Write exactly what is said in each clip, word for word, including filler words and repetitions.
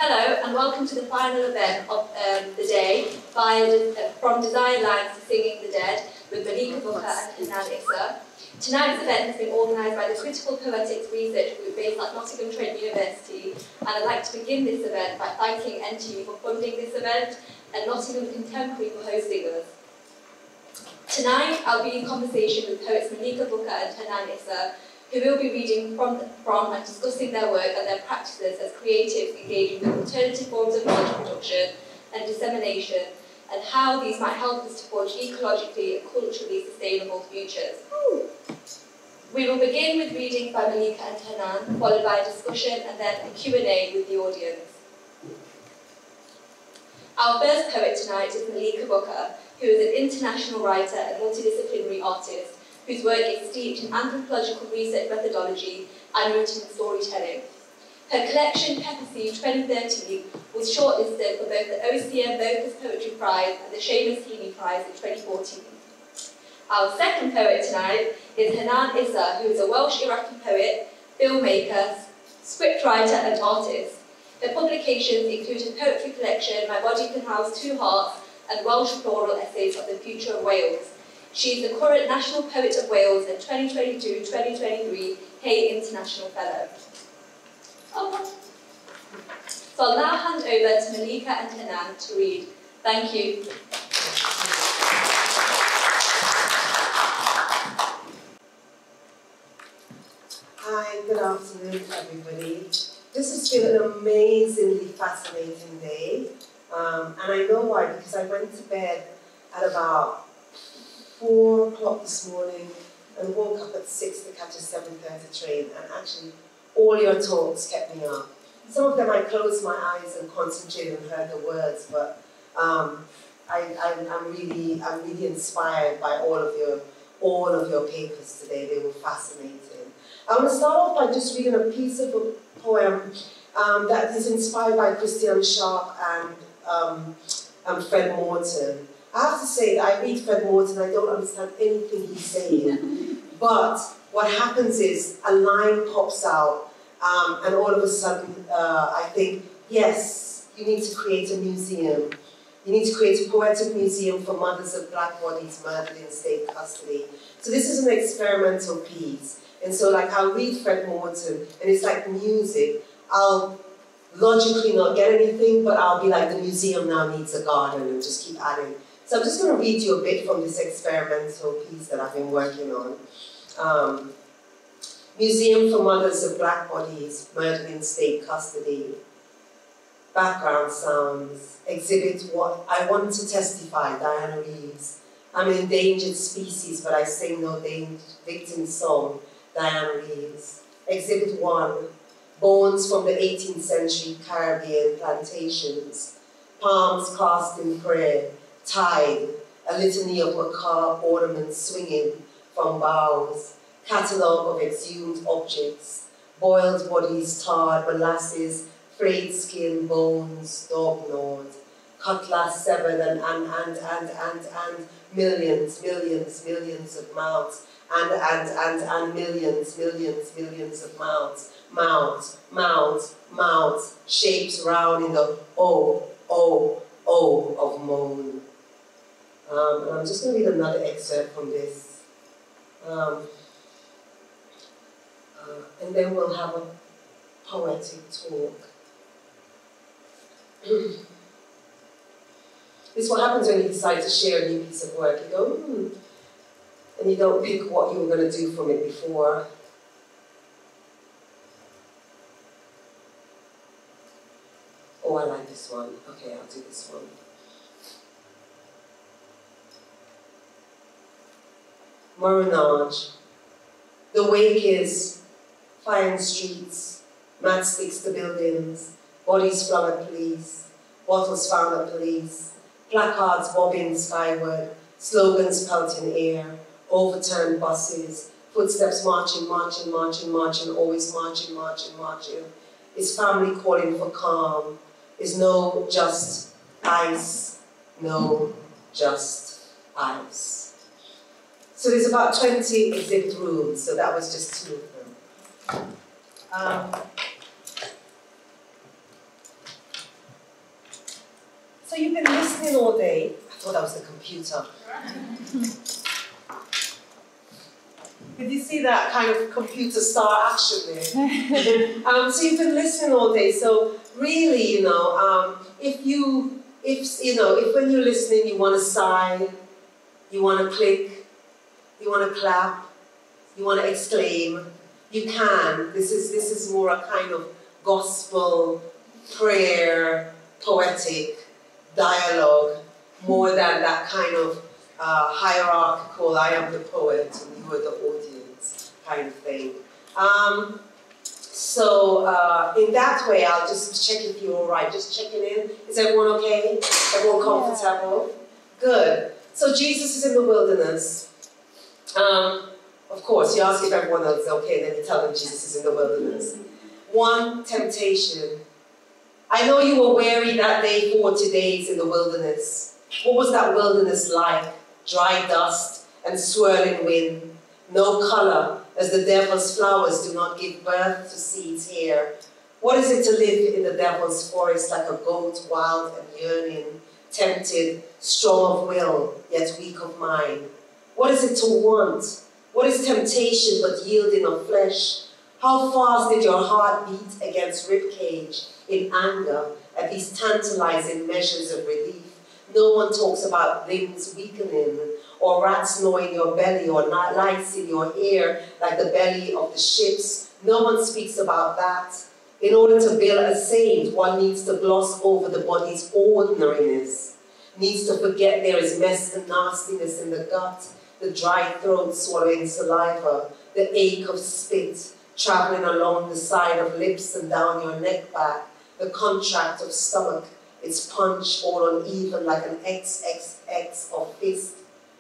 Hello and welcome to the final event of um, the day via uh, From Design Lines to Singing the Dead with Malika and Hanan Issa. Tonight's event has been organised by the Critical Poetics Research Group based at Nottingham Trent University, and I'd like to begin this event by thanking N T U for funding this event and Nottingham Contemporary for hosting us. Tonight I'll be in conversation with poets Malika and Hanan Issa, who will be reading from, from and discussing their work and their practices as creatives engaging with alternative forms of knowledge production and dissemination, and how these might help us to forge ecologically and culturally sustainable futures. We will begin with readings by Malika and Hanan, followed by a discussion and then a Q and A with the audience. Our first poet tonight is Malika, who is an international writer and multidisciplinary artist, whose work is steeped in anthropological research methodology and rooted in storytelling. Her collection, Pepper Seed twenty thirteen, was shortlisted for both the O C M Vocus Poetry Prize and the Seamus Heaney Prize in twenty fourteen. Our second poet tonight is Hanan Issa, who is a Welsh-Iraqi poet, filmmaker, scriptwriter and artist. Her publications include a poetry collection, My Body Can House Two Hearts, and Welsh floral essays of the future of Wales. She is the current National Poet of Wales and twenty twenty-two twenty twenty-three Hay International Fellow. Oh. So I'll now hand over to Malika and Hanan to read. Thank you. Hi, good afternoon everybody. This has been an amazingly fascinating day. Um, and I know why, because I went to bed at about four o'clock this morning and woke up at six to catch a seven thirty train, and actually all your talks kept me up. Some of them I closed my eyes and concentrated and heard the words, but um, I, I, I'm really, I'm really inspired by all of your, all of your papers today. They were fascinating. I want to start off by just reading a piece of a poem um, that is inspired by Christian Sharp and um, and Fred Morton. I have to say that I read Fred Morton, I don't understand anything he's saying, but what happens is a line pops out, um, and all of a sudden uh, I think, yes, you need to create a museum. You need to create a poetic museum for mothers of black bodies murdered in state custody. So this is an experimental piece. And so like I'll read Fred Morton, and it's like music. I'll logically not get anything, but I'll be like, the museum now needs a garden, and just keep adding. So I'm just going to read you a bit from this experimental piece that I've been working on. Um, Museum for Mothers of Black Bodies Murdered in State Custody. Background sounds. Exhibit what I want to testify, Diana Reeves. I'm an endangered species, but I sing no victim song, Diana Reeves. Exhibit one. Bones from the eighteenth century Caribbean plantations. Palms cast in prayer. Tide, a litany of macabre ornaments swinging from boughs, catalogue of exhumed objects, boiled bodies, tarred, molasses, frayed skin, bones, dog gnawed, cutlass severed, and, and, and, and, and, and, millions, millions, millions of mouths, and, and, and, and, millions, millions, millions of mouths, mouths, mouths, mouths, shapes round in the O, O, O of moan. Um, and I'm just going to read another excerpt from this. Um, uh, and then we'll have a poetic talk. This is what happens when you decide to share a new piece of work. You go, hmm, and you don't pick what you were going to do from it before. Oh, I like this one. Okay, I'll do this one. Marinage. The wake is fire in streets, matchsticks to buildings, bodies flung at police, bottles found at police, placards bobbing skyward, slogans pelting air, overturned buses, footsteps marching, marching, marching, marching, always marching, marching, marching. Is family calling for calm? Is no just ice, no just ice. So there's about twenty exhibit rooms, so that was just two of them. Um, So you've been listening all day. I thought that was the computer. Did you see that kind of computer star action there? um, so you've been listening all day. So really, you know, um, if you, if you know, if when you're listening you want to sigh, you want to click, you want to clap, you want to exclaim, you can. This is this is more a kind of gospel, prayer, poetic dialogue, more than that kind of uh, hierarchical, I am the poet and you are the audience kind of thing. Um, so uh, in that way, I'll just check if you're all right. Just checking in. Is everyone okay? Everyone comfortable? Yeah. Good. So Jesus is in the wilderness. Um, of course, you ask if everyone else is okay, then you tell them Jesus is in the wilderness. One temptation. I know you were weary that day, forty days in the wilderness. What was that wilderness like? Dry dust and swirling wind. No color, as the devil's flowers do not give birth to seeds here. What is it to live in the devil's forest like a goat, wild and yearning, tempted, strong of will, yet weak of mind? What is it to want? What is temptation but yielding of flesh? How fast did your heart beat against ribcage in anger at these tantalizing measures of relief? No one talks about limbs weakening, or rats gnawing your belly, or lice in your hair like the belly of the ships. No one speaks about that. In order to build a saint, one needs to gloss over the body's ordinariness, needs to forget there is mess and nastiness in the gut, the dry throat swallowing saliva, the ache of spit traveling along the side of lips and down your neck back, the contract of stomach, its punch all uneven like an X X X of fist.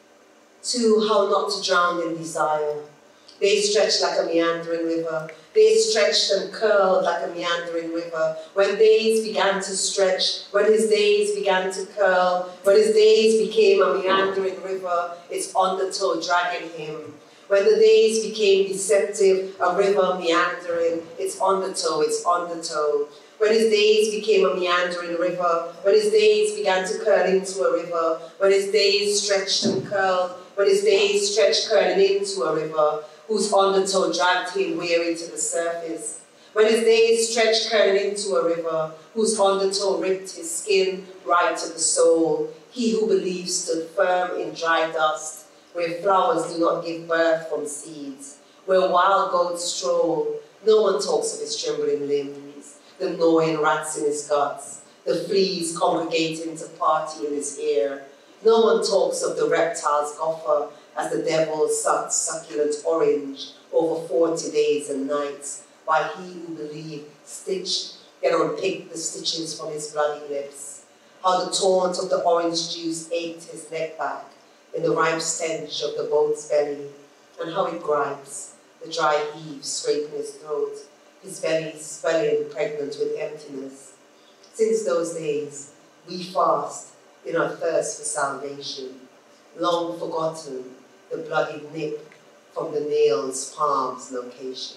Two, how not to drown in desire. They stretched like a meandering river. They stretched and curled like a meandering river. When days began to stretch, when his days began to curl, when his days became a meandering river, its undertow dragging him. When the days became deceptive, a river meandering, its undertow, its undertow. When his days became a meandering river, when his days began to curl into a river, when his days stretched and curled, when his days stretched curling into a river, whose undertow dragged him weary to the surface. When his days stretched curling into a river, whose undertow ripped his skin right to the soul, he who believed stood firm in dry dust, where flowers do not give birth from seeds, where wild goats stroll. No one talks of his trembling limbs, the gnawing rats in his guts, the fleas congregating to party in his hair. No one talks of the reptile's gopher as the devil sucked succulent orange over forty days and nights, while he who believed stitched, yet unpicked the stitches from his bloody lips. How the taunt of the orange juice ached his neck back in the ripe stench of the boat's belly, and how it gripes, the dry heaves scraping his throat, his belly swelling pregnant with emptiness. Since those days, we fast in our thirst for salvation, long forgotten the bloody nip from the nail's palm's location.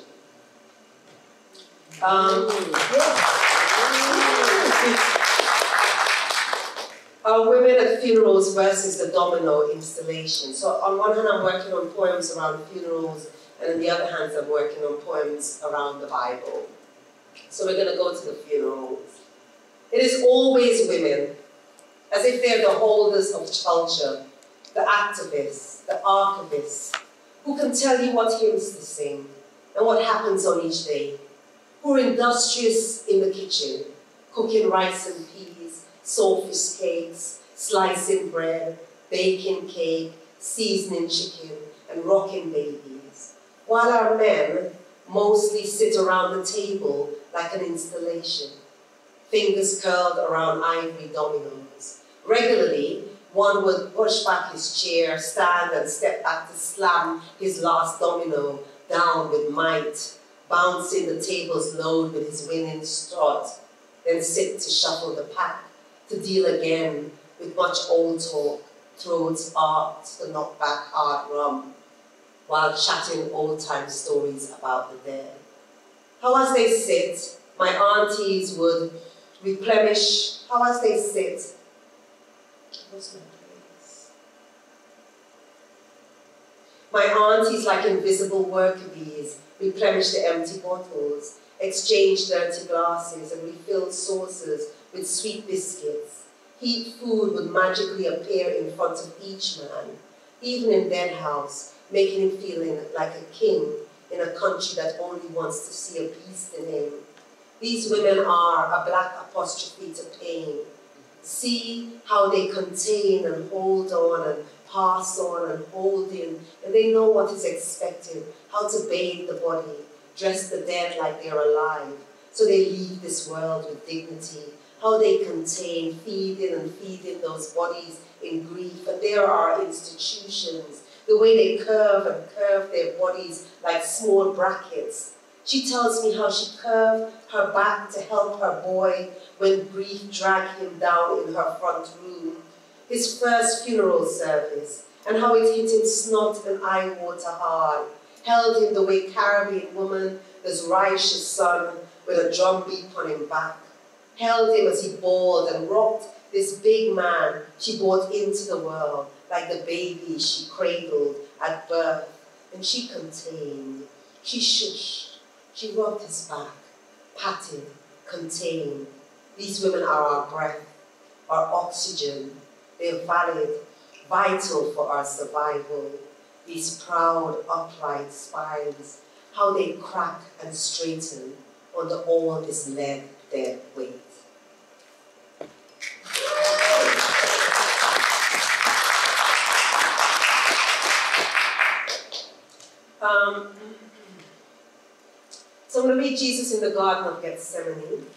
Um, Our Women at Funerals versus the Domino installation. So on one hand, I'm working on poems around funerals, and on the other hand, I'm working on poems around the Bible. So we're going to go to the funerals. It is always women, as if they're the holders of culture, the activists, the archivists, who can tell you what hymns to sing and what happens on each day, who are industrious in the kitchen, cooking rice and peas, saltfish cakes, slicing bread, baking cake, seasoning chicken, and rocking babies, while our men mostly sit around the table like an installation, fingers curled around ivory dominoes. Regularly, one would push back his chair, stand and step back to slam his last domino down with might, bouncing the table's load with his winning strut, then sit to shuffle the pack, to deal again with much old talk, throats arched to knock back hard rum, while chatting old-time stories about the dead. How as they sit, my aunties would replenish, how as they sit, What's my place? My aunties, like invisible worker bees, replenish the empty bottles, exchange dirty glasses, and refill saucers with sweet biscuits. Heat food would magically appear in front of each man, even in dead house, making him feel like a king in a country that only wants to see a beast in him. These women are a black apostrophe to pain. See how they contain and hold on and pass on and hold in, and they know what is expected, how to bathe the body, dress the dead like they're alive, so they leave this world with dignity, how they contain, feed in and feed in those bodies in grief, and there are institutions, the way they curve and curve their bodies like small brackets. She tells me how she curved her back to help her boy when grief dragged him down in her front room, his first funeral service, and how it hit him snot and eye water hard, held him the way Caribbean woman does Raisha's son with a drumbeat on him back, held him as he bawled and rocked this big man she brought into the world like the baby she cradled at birth, and she contained, she shushed, she rubbed his back, patted, contained. These women are our breath, our oxygen. They're valid, vital for our survival. These proud, upright spines, how they crack and straighten under all this lead, dead weight. Um, so I'm going to read Jesus in the Garden of Gethsemane.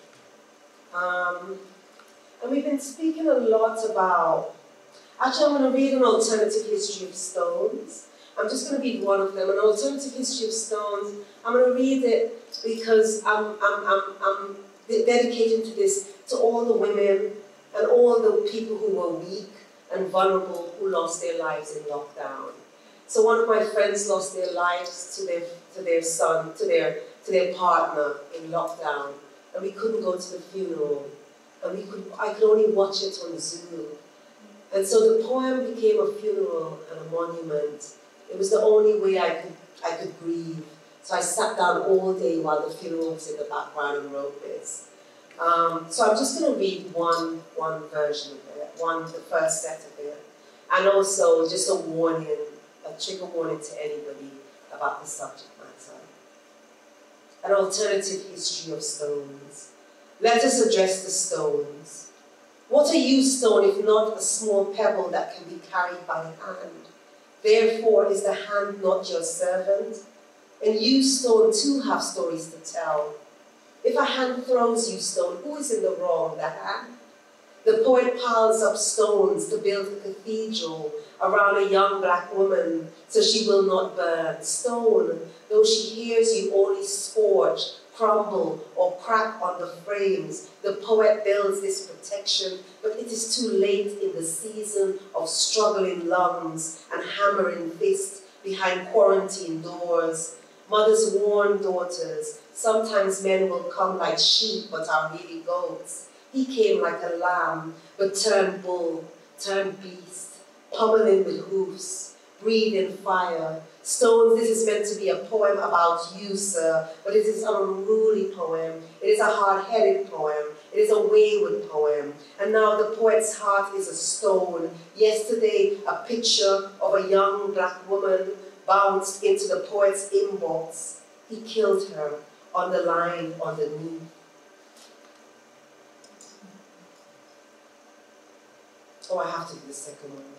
Um, and we've been speaking a lot about, actually I'm going to read an alternative history of stones. I'm just going to read one of them, an alternative history of stones. I'm going to read it because I'm, I'm, I'm, I'm dedicating to this, to all the women and all the people who were weak and vulnerable who lost their lives in lockdown. So one of my friends lost their lives to their, to their son, to their, to their partner in lockdown. And we couldn't go to the funeral, and we could, I could only watch it on Zoom. And so the poem became a funeral and a monument. It was the only way I could, I could grieve. So I sat down all day while the funeral was in the background and wrote this. Um, so I'm just going to read one, one version of it, one, the first set of it. And also just a warning, a trigger warning to anybody about the subject matter. An alternative history of stones. Let us address the stones. What are you, stone, if not a small pebble that can be carried by the hand? Therefore, is the hand not your servant? And you, stone, too have stories to tell. If a hand throws you, stone, who is in the wrong, the hand? The poet piles up stones to build a cathedral around a young black woman so she will not burn. Stone, though she hears you only scorch, crumble, or crack on the frames, the poet builds this protection, but it is too late in the season of struggling lungs and hammering fists behind quarantine doors. Mothers warn daughters, sometimes men will come like sheep but are really goats. He came like a lamb, but turned bull, turned beast, pummeling with hoofs, breathing fire. Stones, this is meant to be a poem about you, sir, but it is an unruly poem. It is a hard-headed poem. It is a wayward poem. And now the poet's heart is a stone. Yesterday, a picture of a young black woman bounced into the poet's inbox. He killed her on the line underneath. Oh, I have to do the second one.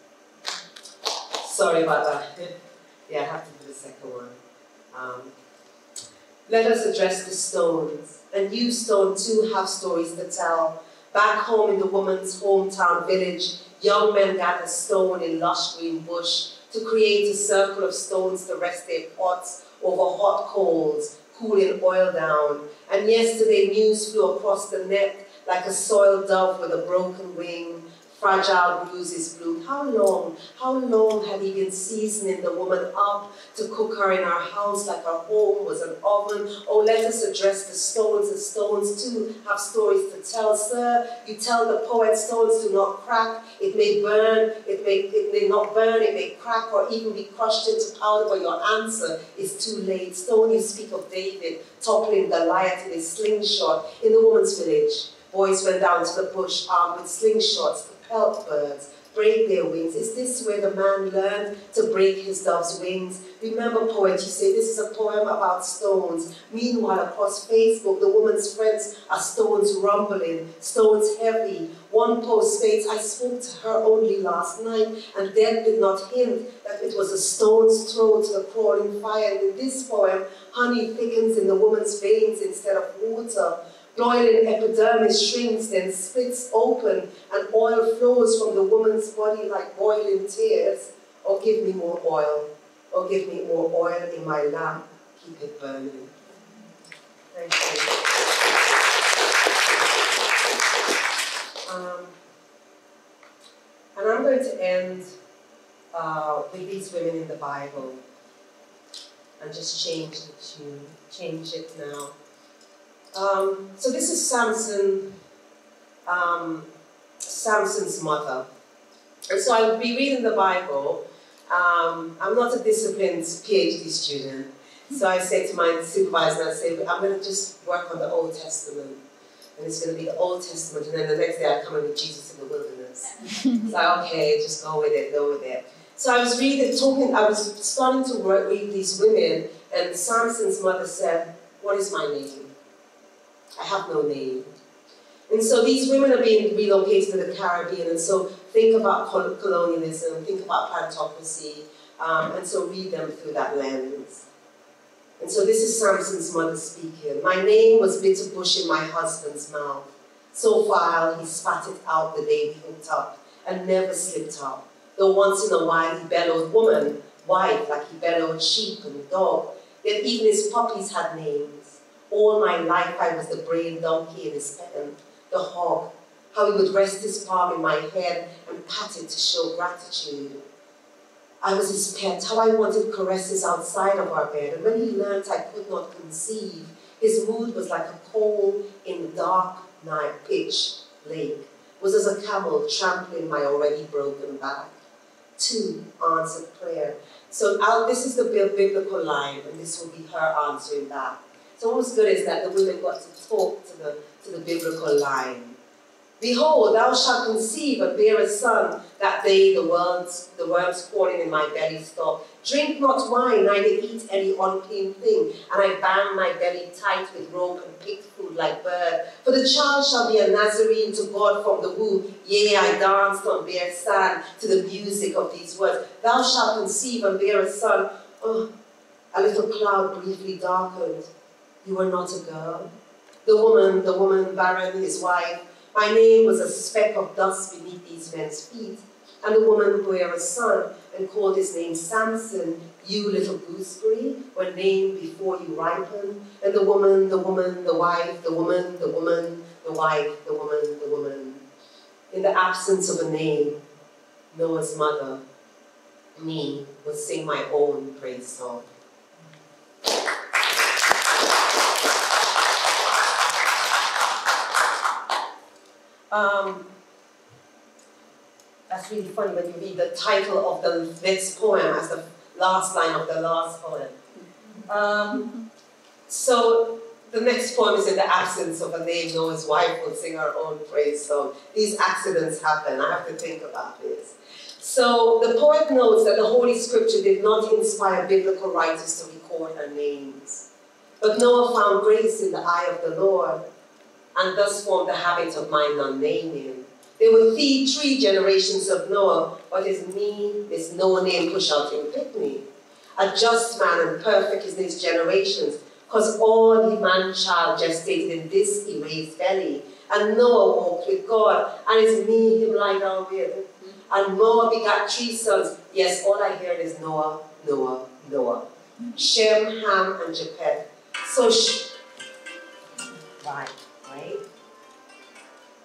Sorry about that. Yeah, I have to do the second one. Um, let us address the stones. And you, stone, too, have stories to tell. Back home in the woman's hometown village, young men gather stone in lush green bush to create a circle of stones to rest their pots over hot coals, cooling oil down. And yesterday, news flew across the net like a soiled dove with a broken wing. fragile bruises bloomed. How long, how long had he been seasoning the woman up to cook her in our house like our home was an oven? Oh, let us address the stones. The stones too have stories to tell. Sir, you tell the poet stones do not crack. It may burn, it may, it may not burn, it may crack or even be crushed into powder, but your answer is too late. Stone, you speak of David toppling Goliath in his slingshot in the woman's village. Boys went down to the bush armed with slingshots to pelt birds, break their wings. Is this where the man learned to break his dove's wings? Remember, poet, you say this is a poem about stones. Meanwhile, across Facebook, the woman's friends are stones rumbling, stones heavy. One post states, I spoke to her only last night, and death did not hint that it was a stone's throw to the crawling fire. And in this poem, honey thickens in the woman's veins instead of water. Boiling epidermis shrinks, then splits open, and oil flows from the woman's body like boiling tears. Oh, give me more oil. Oh, give me more oil in my lamp. Keep it burning. Thank you. Um, and I'm going to end uh, with these women in the Bible and just change the tune, change it now. Um, so this is Samson, um, Samson's mother. And so I'll be reading the Bible. Um, I'm not a disciplined PhD student. So I say to my supervisor, I say, I'm going to just work on the Old Testament. And it's going to be the Old Testament. And then the next day I come in with Jesus in the wilderness. It's like, okay, just go with it, go with it. So I was reading, talking, I was starting to read these women. And Samson's mother said, what is my name? I have no name. And so these women are being relocated to the Caribbean, and so think about colonialism, think about plantocracy, um, and so read them through that lens. And so this is Samson's mother speaking. My name was bitter bush in my husband's mouth. So vile he spat it out the day we hooked up, and never slipped up. Though once in a while he bellowed woman, wife, like he bellowed sheep and dog. Yet even his puppies had names. All my life I was the braying donkey in his pen, the hog, how he would rest his palm in my head and pat it to show gratitude. I was his pet, how I wanted caresses outside of our bed, and when he learnt I could not conceive, his mood was like a coal in the dark night pitch lake, was as a camel trampling my already broken back. Two, answered prayer. So I'll, this is the biblical line, and this will be her answering back. So what was good is that the women got to talk to the, to the biblical line. Behold, thou shalt conceive and bear a son. That day the worms, the worms crawling in my belly stop. Drink not wine, neither eat any unclean thing. And I band my belly tight with rope and picked food like bird. For the child shall be a Nazarene to God from the womb. Yea, I danced on bare sand to the music of these words. Thou shalt conceive and bear a son. Oh, a little cloud briefly darkened. You were not a girl. The woman, the woman, barren, his wife. My name was a speck of dust beneath these men's feet. And the woman bare a son and called his name Samson. You little gooseberry were named before you ripened. And the woman, the woman, the wife, the woman, the woman, the wife, the woman, the woman. In the absence of a name, Noah's mother, me, will sing my own praise song. Um, that's really funny when you read the title of the next poem as the last line of the last poem. Um, so the next poem is in the absence of a name. Noah's wife will sing her own praise song. These accidents happen. I have to think about this. So the poet notes that the Holy Scripture did not inspire biblical writers to record her names. But Noah found grace in the eye of the Lord, and thus formed the habit of my non-naming. There were three, three generations of Noah, but his me, his no name push out in Pitney. A just man and perfect is his generations, cause all he man-child gestated in this erased belly. And Noah walked with God, and his me him lie down with. And Noah begat three sons. Yes, all I hear is Noah, Noah, Noah. Shem, Ham, and Japheth. So, sh right. Right?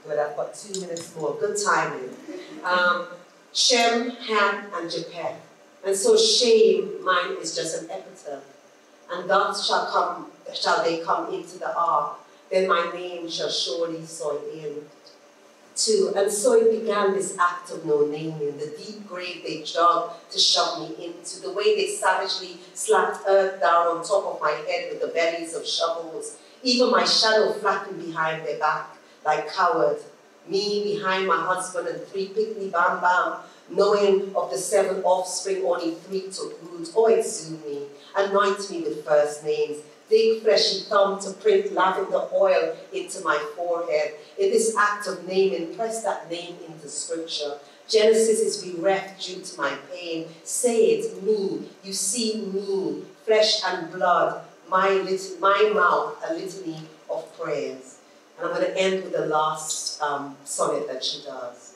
Good, I've got two minutes more. Good timing. Um, Shem, Ham, and Japheth. And so Shem, mine is just an epithet. And thus shall come, shall they come into the ark. Then my name shall surely soil in. Two, and so it began this act of no naming, the deep grave they dug to shove me into, the way they savagely slapped earth down on top of my head with the bellies of shovels, even my shadow flapping behind their back like coward, me behind my husband and three pickney bam bam, knowing of the seven offspring only three took root. Oh, exhume me, anoint me with first names, dig fleshy thumb to print lavender oil into my forehead. In this act of naming, press that name into scripture. Genesis is bereft due to my pain. Say it, me. You see me, flesh and blood, my, lit my mouth, a litany of prayers. And I'm going to end with the last um, sonnet that she does.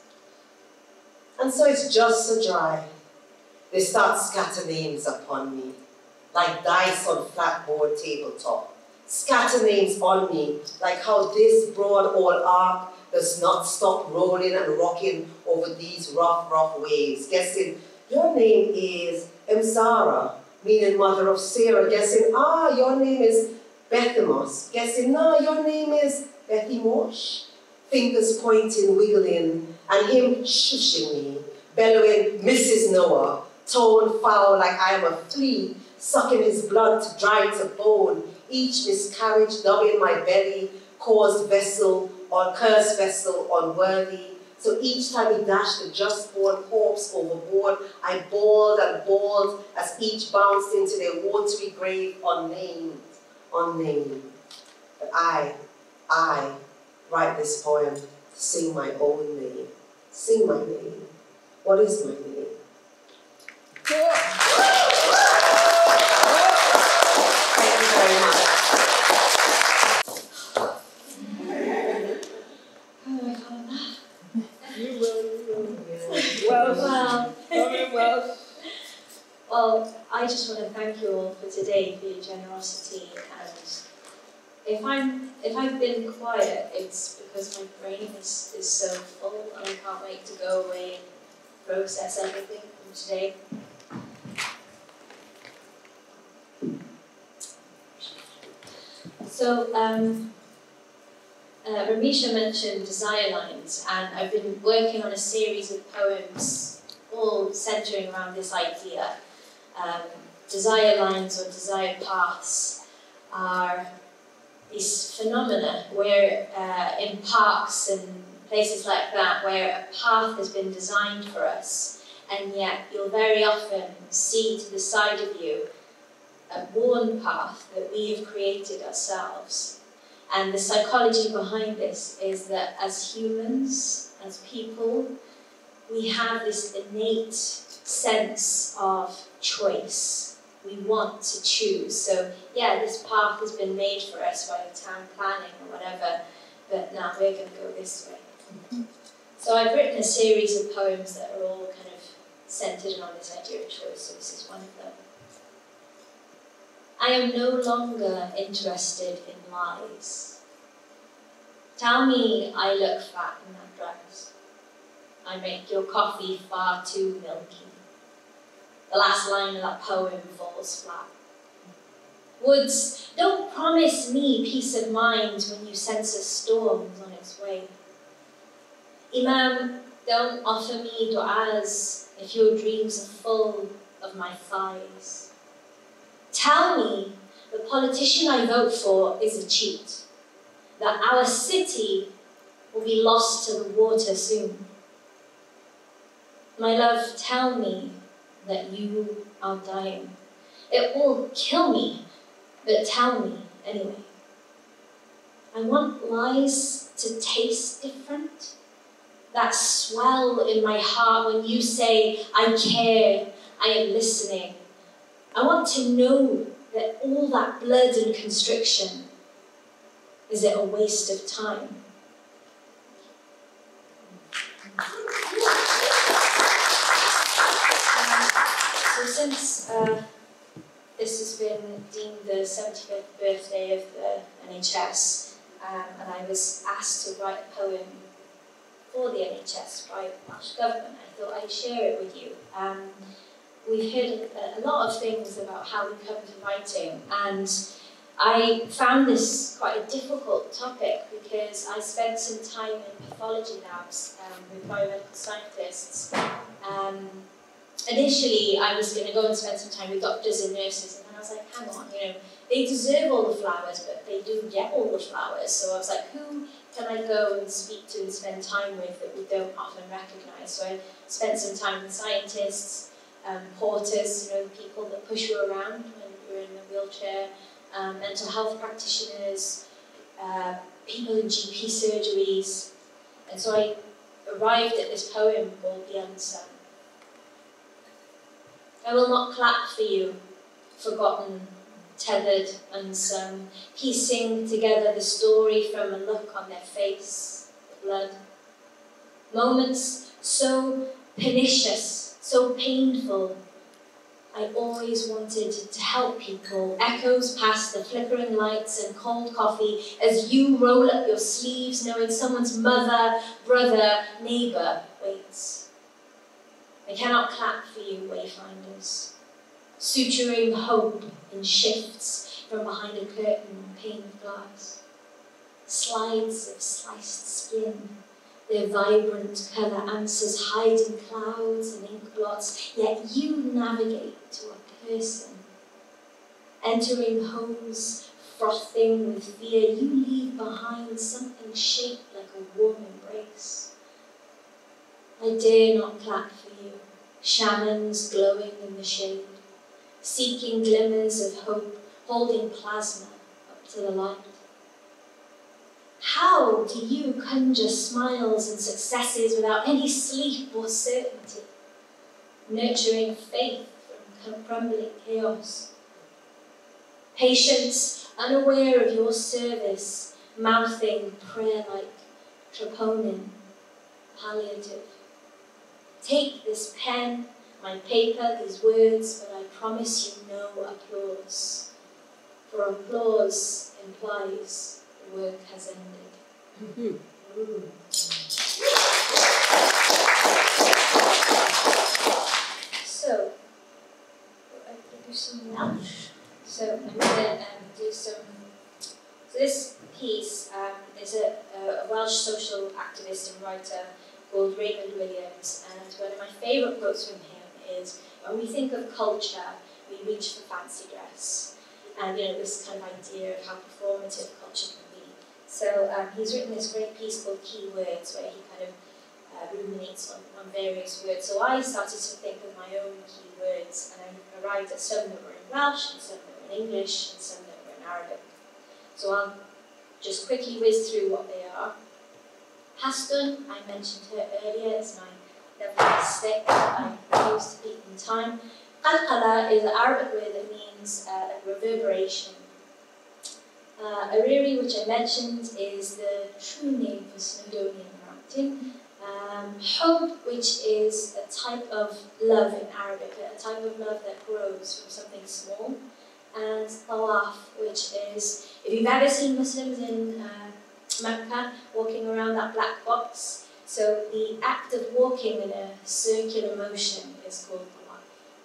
And so it's just so dry. They start scatter names upon me, like dice on flatboard tabletop. Scatter names on me, like how this broad old ark does not stop rolling and rocking over these rough, rough waves. Guessing, your name is Emzara, meaning mother of Sarah. Guessing, ah, your name is Bethemos. Guessing, no, your name is Bethimosh. Fingers pointing, wiggling, and him shushing me, bellowing, Missus Noah, tone foul like I am a flea, sucking his blood to dry to bone. Each miscarriage dubbing my belly, caused vessel or cursed vessel unworthy. So each time he dashed the just-born corpse overboard, I bawled and bawled as each bounced into their watery grave unnamed, unnamed. But I, I write this poem to sing my own name. Sing my name. What is my name? Thank you very much. You will, you will. Well, Well, well. well, I just want to thank you all for today, for your generosity. And if I'm, if I've been quiet, it's because my brain is, is so full, and I can't wait to go away and process everything from today. So, um, uh, Ramisha mentioned desire lines, and I've been working on a series of poems all centering around this idea. Um, desire lines or desire paths are these phenomena where uh, in parks and places like that where a path has been designed for us, and yet you'll very often see to the side of you a worn path that we have created ourselves. And the psychology behind this is that as humans, as people, we have this innate sense of choice. We want to choose. So yeah, this path has been made for us by the town planning or whatever, but now we're going to go this way. Mm-hmm. So I've written a series of poems that are all kind of centered on this idea of choice, so this is one of them. I am no longer interested in lies. Tell me I look fat in that dress. I make your coffee far too milky. The last line of that poem falls flat. Woods, don't promise me peace of mind when you sense a storm's on its way. Imam, don't offer me du'as if your dreams are full of my thighs. Tell me the politician I vote for is a cheat, that our city will be lost to the water soon. My love, tell me that you are dying. It will kill me, but tell me anyway. I want lies to taste different, that swell in my heart when you say, I care, I am listening. I want to know that all that blood and constriction, is it a waste of time? So since uh, this has been deemed the seventy-fifth birthday of the N H S, um, and I was asked to write a poem for the N H S by Welsh Government. I thought I'd share it with you. Um, we've heard a, a lot of things about how we come to writing, and I found this quite a difficult topic because I spent some time in pathology labs um, with biomedical scientists. Um, initially, I was going to go and spend some time with doctors and nurses, and then I was like, hang on, you know, they deserve all the flowers, but they do get all the flowers. So I was like, who can I go and speak to and spend time with that we don't often recognise? So I spent some time with scientists, um, porters, you know, people that push you around when you're in a wheelchair, um, mental health practitioners, uh, people in G P surgeries. And so I arrived at this poem called The Unsung. I will not clap for you, forgotten, tethered, unsung, piecing together the story from a look on their face, the blood. Moments so pernicious, so painful. I always wanted to help people. Echoes past the flickering lights and cold coffee as you roll up your sleeves, knowing someone's mother, brother, neighbour waits. I cannot clap for you, wayfinders. Suturing hope in shifts from behind a curtain and pane of glass. Slides of sliced skin, their vibrant colour answers hide in clouds and ink blots, yet you navigate to a person. Entering homes frothing with fear, you leave behind something shaped like a warm embrace. I dare not clap for you, shamans glowing in the shade, seeking glimmers of hope, holding plasma up to the light. How do you conjure smiles and successes without any sleep or certainty, nurturing faith from crumbling chaos? Patience, unaware of your service, mouthing prayer like troponin, palliative. Take this pen, my paper, these words, but I promise you no applause. For applause implies the work has ended. Mm-hmm. So, I do some Welsh. So I'm going to um, do some. So this piece um, is a, a Welsh social activist and writer called Raymond Williams, and one of my favourite quotes from him is, when we think of culture, we reach for fancy dress. And you know, this kind of idea of how performative culture can be. So um, he's written this great piece called Key Words, where he kind of uh, ruminates on, on various words. So I started to think of my own key words, and I arrived at some that were in Welsh, and some that were in English, and some that were in Arabic. So I'll just quickly whiz through what they are. Hastun, I mentioned her earlier, is my lovely stick that I use to keep in time. Qalqala is an Arabic word that means uh, a reverberation. Uh, Ariri, which I mentioned, is the true name for Snowdonian mountain. Um, Hub, which is a type of love in Arabic, a type of love that grows from something small. And Tawaf, which is, if you've ever seen Muslims in uh, Mecca walking around that black box, so the act of walking in a circular motion is called Tawaf.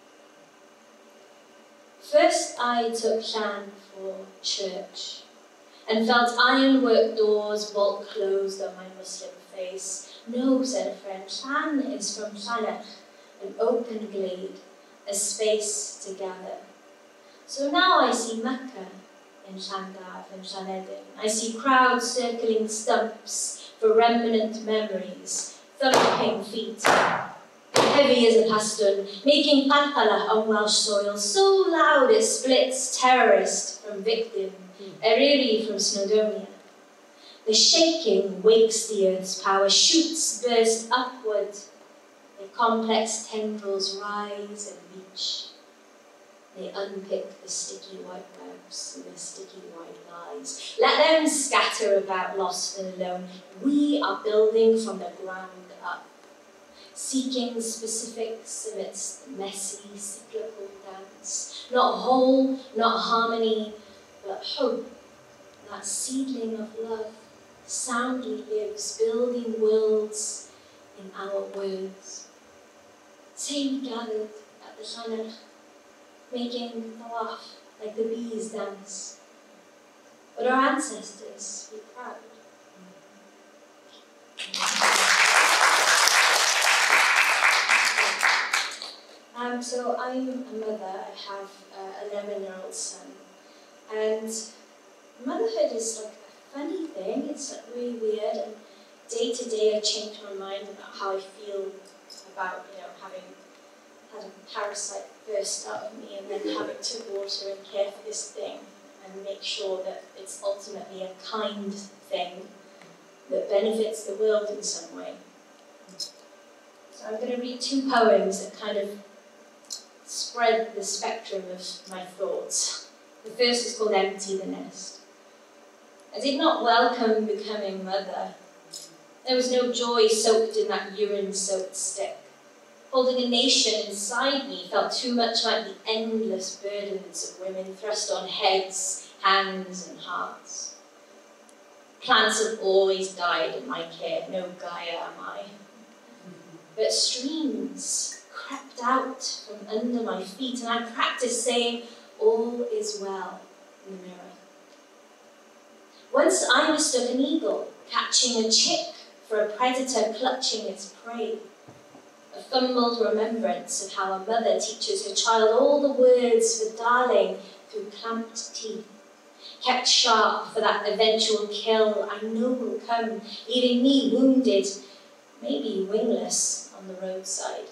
First I took Llan for church, and felt ironwork doors bolt closed on my Muslim face. No, said a friend, Llan is from Llanach, an open glade, a space to gather. So now I see Mecca in Llandaf and Llanedin. I see crowds circling stumps for remnant memories, thumping feet, heavy as a pastun, making Qalqala on Welsh soil so loud it splits terrorist from victim, Ariri from Snowdonia. The shaking wakes the earth's power, shoots burst upward, the complex tendrils rise and reach. They unpick the sticky white webs and the sticky white lies. Let them scatter about lost and alone. We are building from the ground up, seeking specifics amidst the messy, cyclical dance. Not whole, not harmony, but hope, that seedling of love, soundly lives, building worlds in our words. Say we gathered at the Hanan, making tawaf like the bees dance. But our ancestors be proud. Um, so I'm a mother. I have an eleven-year-old son, and motherhood is like a funny thing. It's like really weird, and day to day I change my mind about how I feel about, you know, having had a parasite burst out of me and then having to water and care for this thing and make sure that it's ultimately a kind thing that benefits the world in some way. So I'm going to read two poems that kind of spread the spectrum of my thoughts. The first is called Empty the Nest. I did not welcome becoming mother. There was no joy soaked in that urine-soaked stick. Holding a nation inside me felt too much like the endless burdens of women thrust on heads, hands, and hearts. Plants have always died in my care, no Gaia am I. But streams crept out from under my feet, and I practiced saying, all is well in the mirror. Once I mistook an eagle catching a chick for a predator clutching its prey. A fumbled remembrance of how a mother teaches her child all the words for darling through clamped teeth. Kept sharp for that eventual kill I know will come, leaving me wounded, maybe wingless, on the roadside.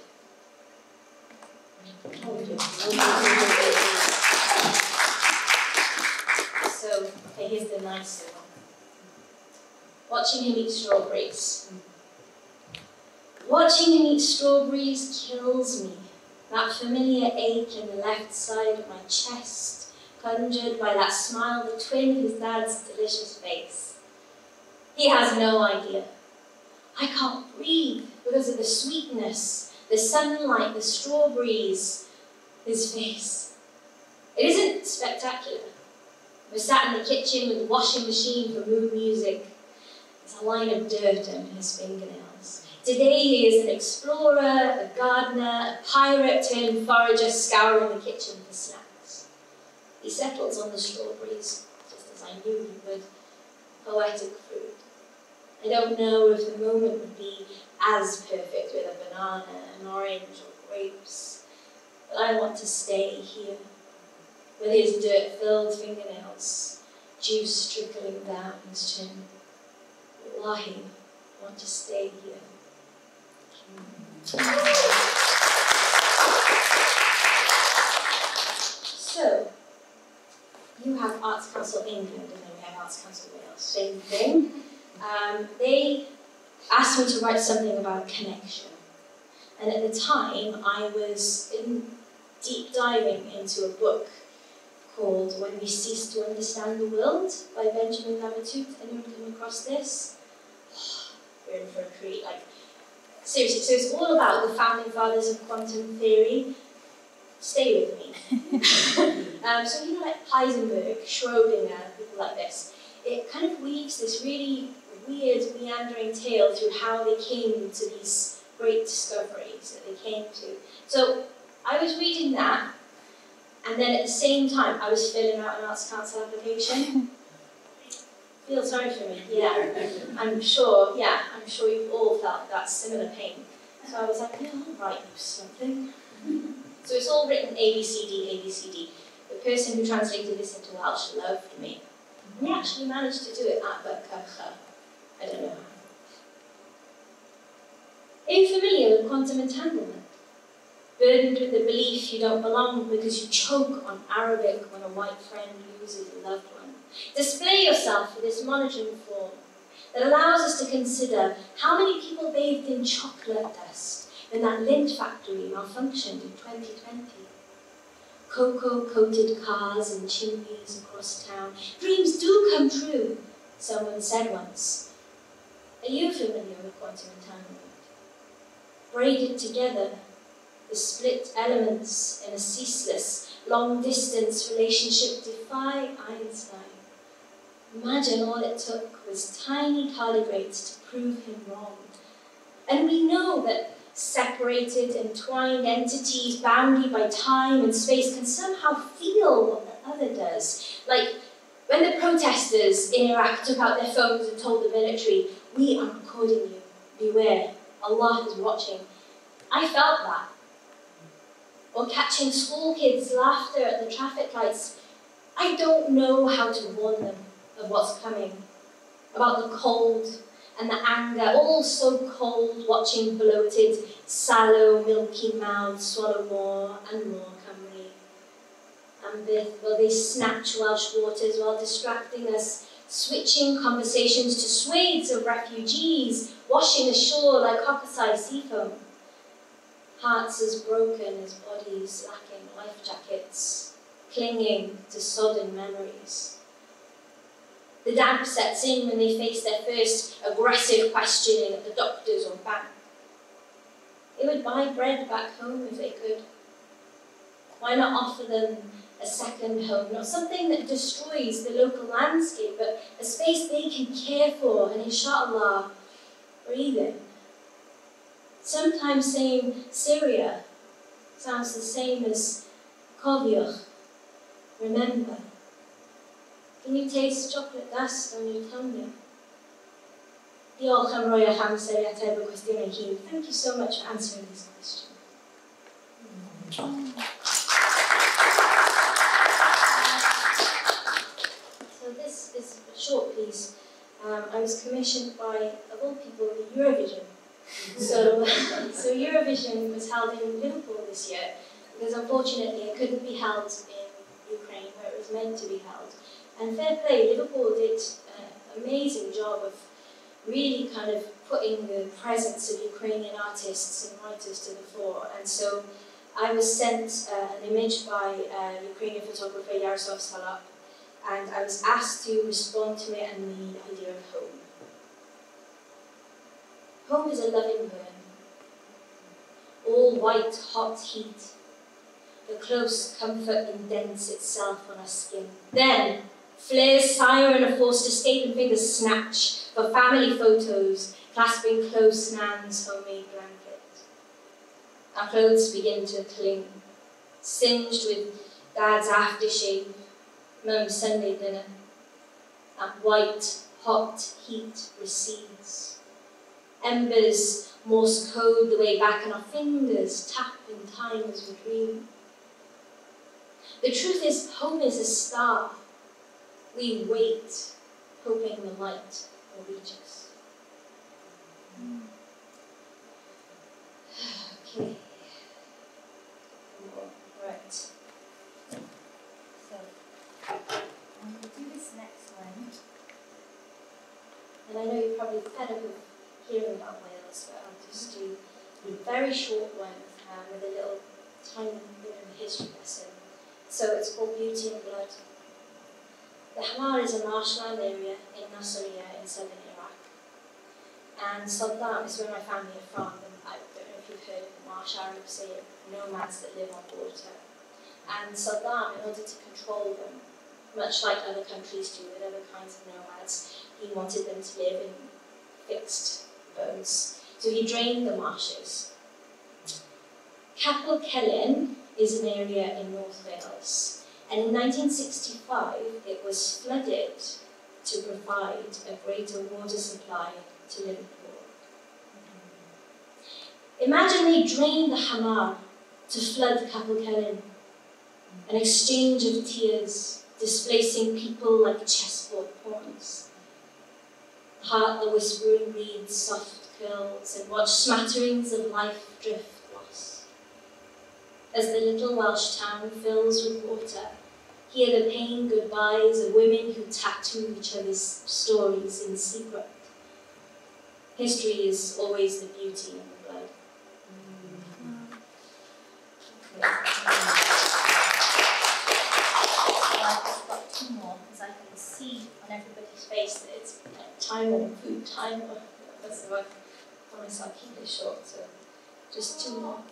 So, okay, here's the nicer one. Watching him eat strawberries. Watching him eat strawberries kills me. That familiar ache in the left side of my chest, conjured by that smile that twinned his dad's delicious face. He has no idea. I can't breathe because of the sweetness, the sunlight, the strawberries, his face. It isn't spectacular. We're sat in the kitchen with the washing machine for mood music. There's a line of dirt under his fingernails. Today he is an explorer, a gardener, a pirate turned forager scouring the kitchen for snacks. He settles on the strawberries, just as I knew he would. Poetic fruit. I don't know if the moment would be as perfect with a banana, an orange, or grapes, but I want to stay here, with his dirt-filled fingernails, juice trickling down his chin. Wallahi, I want to stay here. So, you have Arts Council England and then we have Arts Council Wales, same thing. Um, they asked me to write something about connection. And at the time, I was in deep diving into a book called When We Cease to Understand the World by Benjamin Labatut. Anyone come across this? We're in for a treat. Like, seriously, so it's all about the founding fathers of quantum theory. Stay with me. um, so you know, like Heisenberg, Schrödinger, people like this. It kind of weaves this really weird, meandering tale through how they came to these great discoveries that they came to. So I was reading that, and then at the same time, I was filling out an Arts Council application. Feel sorry for me, yeah. I'm sure, yeah, I'm sure you've all felt that similar pain. So I was like, yeah, I'll write you something. So it's all written A, B, C, D, A, B, C, D. The person who translated this into Welsh loved me. And we actually managed to do it at Berkirche. I don't know how. Are you familiar with quantum entanglement? Burdened with the belief you don't belong because you choke on Arabic when a white friend loses a loved one. Display yourself for this monitoring form that allows us to consider how many people bathed in chocolate dust when that lint factory malfunctioned in twenty twenty. Cocoa-coated cars and chimneys across town. Dreams do come true, someone said once. Are you familiar with quantum entanglement? Braided together, the split elements in a ceaseless, long-distance relationship defy Einstein. Imagine all it took was tiny tardigrades to prove him wrong. And we know that separated, entwined entities bounded by time and space can somehow feel what the other does. Like when the protesters in Iraq took out their phones and told the military, "We are recording you, beware, Allah is watching." I felt that. Or catching school kids' laughter at the traffic lights. I don't know how to warn them of what's coming, about the cold and the anger, all so cold, watching bloated, sallow, milky mouths swallow more and more Cymru. And will they snatch Welsh waters while distracting us, switching conversations to swathes of refugees, washing ashore like Hokusai seafoam. Hearts as broken as bodies lacking life jackets, clinging to sodden memories. The damp sets in when they face their first aggressive questioning at the doctors or bank. They would buy bread back home if they could. Why not offer them a second home, not something that destroys the local landscape, but a space they can care for and inshallah breathe in. Sometimes saying Syria sounds the same as Cofiwch, remember. Can you taste chocolate dust on your tongue now? Diolch am roi eich amser I ateb y cwestiwn ei hun. Thank you so much for answering this question. So this is a short piece. Um, I was commissioned by, of all people, the Eurovision. So, so Eurovision was held in Liverpool this year, because unfortunately it couldn't be held in Ukraine, where it was meant to be held. And fair play, Liverpool did an amazing job of really kind of putting the presence of Ukrainian artists and writers to the fore. And so I was sent uh, an image by uh, Ukrainian photographer Yaroslav Salap, and I was asked to respond to it and the idea of home. Home is a loving burn, all white, hot heat. The close comfort indents itself on our skin. Then, flares siren, a forced escape and fingers snatch for family photos, clasping close Nan's homemade blanket. Our clothes begin to cling, singed with Dad's aftershave, Mum's Sunday dinner. That white, hot heat recedes. Embers Morse code the way back, and our fingers tap in time as we dream. The truth is, home is a star. We wait, hoping the light will reach us. Mm. Okay. Right. So, I'm going to do this next one. And I know you're probably fed up of hearing about Wales, but I'll just do a very short one um, with a little tiny bit of a history lesson. So it's called Beauty and Blood. The Hamar is a marshland area in Nasiriyah in southern Iraq. And Saddam is where my family are from. And I don't know if you've heard of the Marsh Arabs, say nomads that live on water. And Saddam, in order to control them, much like other countries do with other kinds of nomads, he wanted them to live in fixed bones. So he drained the marshes. Capel Celyn is an area in North Wales. And in nineteen sixty-five, it was flooded to provide a greater water supply to Liverpool. Imagine they drained the Hamar to flood Capel Celyn, an exchange of tears, displacing people like chessboard pawns. Heart the whispering reeds, soft curls, and watch smatterings of life drift lost. As the little Welsh town fills with water, hear the pain goodbyes of women who tattoo each other's stories in secret. History is always the beauty in the blood. Mm. Okay. I've just got two more, because I can see on everybody's face that it's uh, time or food time. Or, that's the word. I promise I'll keep it short, so just two more.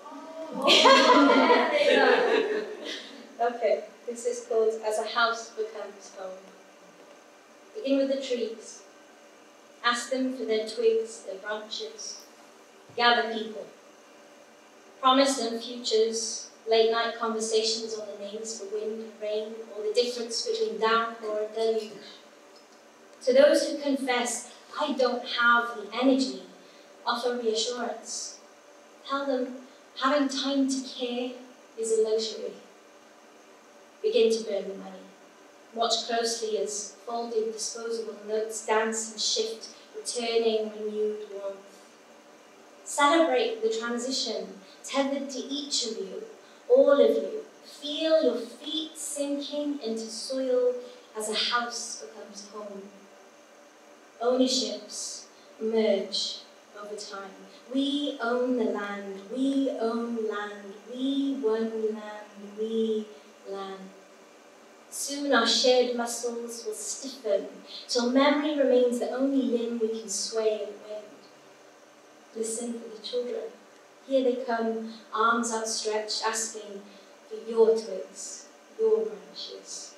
Okay, this is called As a House Becomes Home. Begin with the trees. Ask them for their twigs, their branches. Gather people. Promise them futures, late night conversations on the names for wind and rain, or the difference between downpour and deluge. To those who confess, I don't have the energy, offer reassurance. Tell them having time to care is a luxury. Begin to burn the money. Watch closely as folded disposable notes dance and shift, returning renewed warmth. Celebrate the transition, tethered to each of you, all of you. Feel your feet sinking into soil as a house becomes home. Ownerships merge over time. We own the land, we own land, we won land, we land. Soon our shared muscles will stiffen, till memory remains the only limb we can sway and wind. Listen for the children. Here they come, arms outstretched, asking for your twigs, your branches.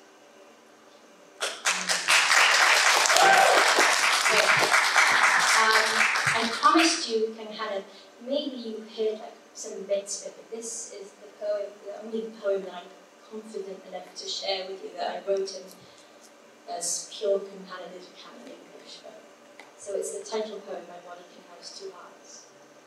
Um, I promised you, King Hanan, maybe you heard like some bits of it, but this is the poem, the only poem that I'm confident enough to share with you that I wrote in as pure Canadian English. But, so it's the title poem, My Body Can House Two Hearts.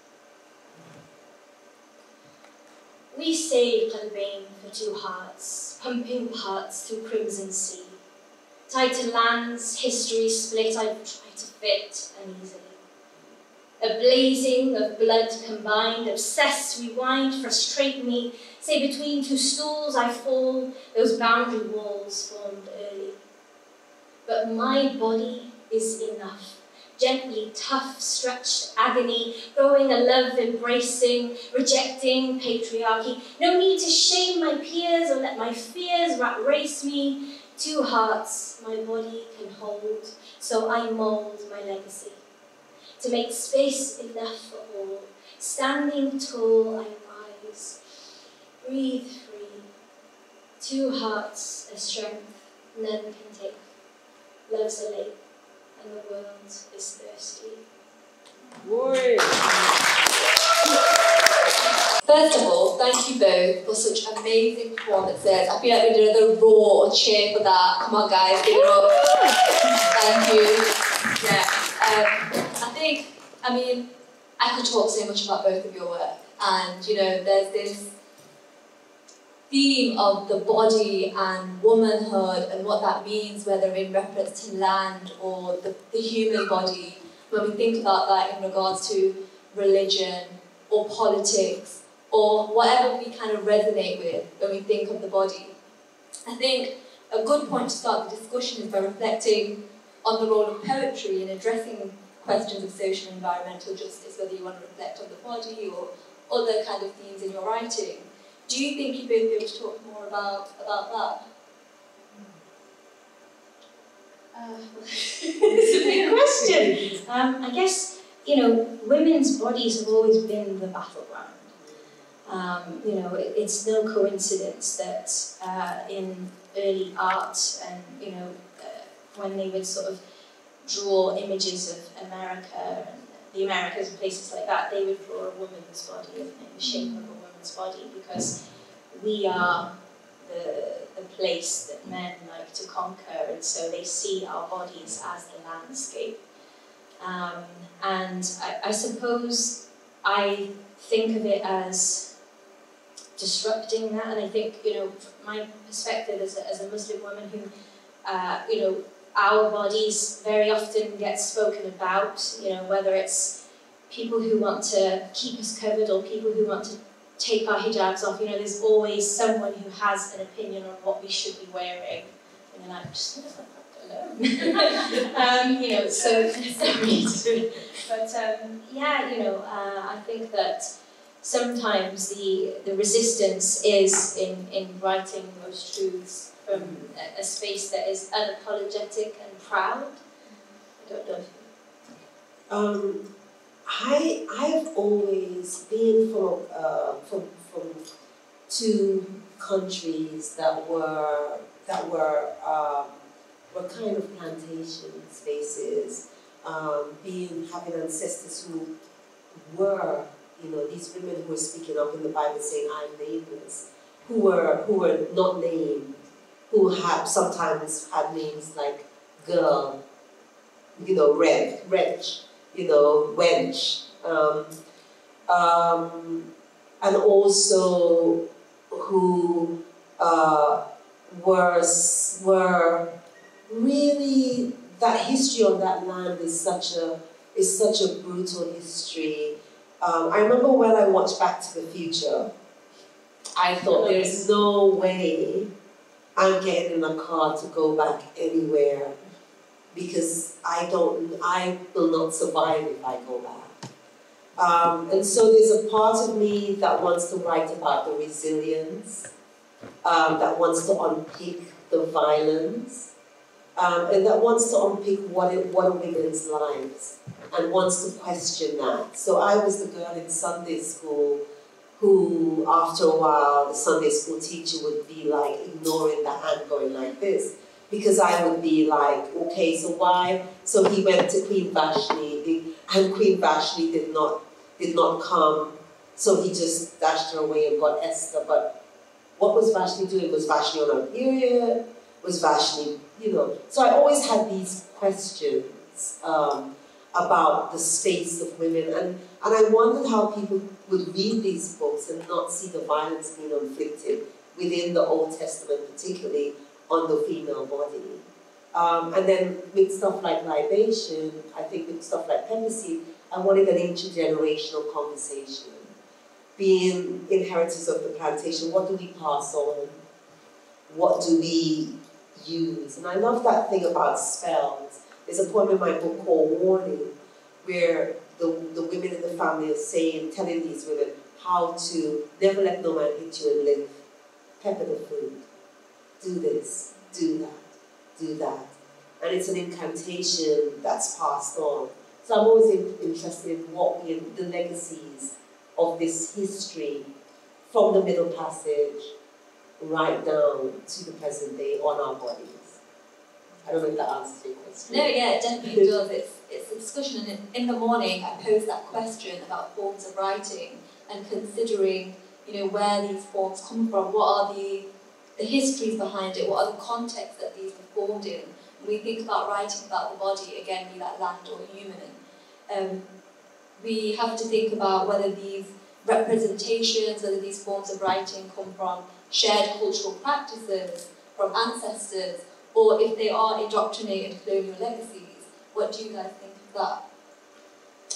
We say Qalbain for two hearts, pumping parts through crimson sea. Tied to lands, history split, I've tried to fit uneasily. A blazing of blood combined, obsessed, rewind, frustrate me. Say between two stools I fall, those boundary walls formed early. But my body is enough. Gently tough, stretched agony, growing a love embracing, rejecting patriarchy. No need to shame my peers or let my fears rat race me. Two hearts my body can hold, so I mould my legacy. To make space enough for all, standing tall I rise. Breathe free, two hearts a strength none can take. Love's a lake, and the world is thirsty. Boy. First of all, thank you both for such amazing performances. I feel like we did another roar or cheer for that. Come on, guys, give it up. Thank you. Yeah. Um, I think, I mean, I could talk so much about both of your work, and you know, there's this theme of the body and womanhood and what that means, whether in reference to land or the, the human body, when we think about that in regards to religion or politics or whatever we kind of resonate with when we think of the body. I think a good point to start the discussion is by reflecting on the role of poetry in addressing questions of social and environmental justice, whether you want to reflect on the body or other kind of themes in your writing. Do you think you'd both be able to talk more about, about that? Uh, it's a big question. Um, I guess, you know, women's bodies have always been the battleground. Um, you know, it, it's no coincidence that uh, in early art and, you know, uh, when they would sort of draw images of America and the Americas and places like that, they would draw a woman's body in the shape of a woman's body, because we are the, the place that men like to conquer, and so they see our bodies as the landscape. Um, and I, I suppose I think of it as disrupting that, and I think, you know, from my perspective as a, as a Muslim woman who, uh, you know, our bodies very often get spoken about, you know, whether it's people who want to keep us covered or people who want to take our hijabs off, you know, there's always someone who has an opinion on what we should be wearing. And then I'm just, I don't know. um, you know, so, sorry. But um, yeah, you know, uh, I think that sometimes the, the resistance is in, in writing those truths from a, a space that is unapologetic and proud. I don't know if Um, I I've always been from uh, from from two countries that were that were um, were kind of plantation spaces, um, being having ancestors who were, you know, these women who were speaking up in the Bible saying, I'm nameless, who were who were not named, who had sometimes had names like girl, you know, red, wretch, you know, wench, um, um, and also who uh, were were really, that history on that land is such a is such a brutal history. Um, I remember when I watched Back to the Future, I thought there's no way I'm getting in a car to go back anywhere because I don't, I will not survive if I go back. Um, and so there's a part of me that wants to write about the resilience, um, that wants to unpick the violence, um, and that wants to unpick what, it, what are women's lives, and wants to question that. So I was the girl in Sunday school who, after a while, the Sunday school teacher would be like ignoring the hand going like this, because I would be like, okay, so why? So he went to Queen Vashti, and Queen Vashti did not did not come, so he just dashed her away and got Esther. But what was Vashti doing? Was Vashti on her period? Was Vashti, you know? So I always had these questions um, about the space of women, and, and I wondered how people would read these books and not see the violence being inflicted within the Old Testament, particularly on the female body. Um, and then with stuff like libation, I think with stuff like pregnancy, I wanted an intergenerational conversation. Being inheritors of the plantation, what do we pass on? What do we use? And I love that thing about spells. There's a poem in my book called Warning, where the, the women in the family are saying, telling these women how to never let no man hit you and live. Pepper the food. Do this, do that, do that. And it's an incantation that's passed on. So I'm always in, interested in what we, the legacies of this history from the Middle Passage right down to the present day on our bodies. I don't know if that answers your question. No, yeah, it definitely does. It's, it's a discussion, and in, in the morning I posed that question about forms of writing and considering, you know, where these forms come from, what are the, the histories behind it, what are the contexts that these were formed in. When we think about writing about the body, again, be that land or human, um, we have to think about whether these representations, whether these forms of writing come from shared cultural practices, from ancestors, or if they are indoctrinated colonial legacies. What do you guys think of that?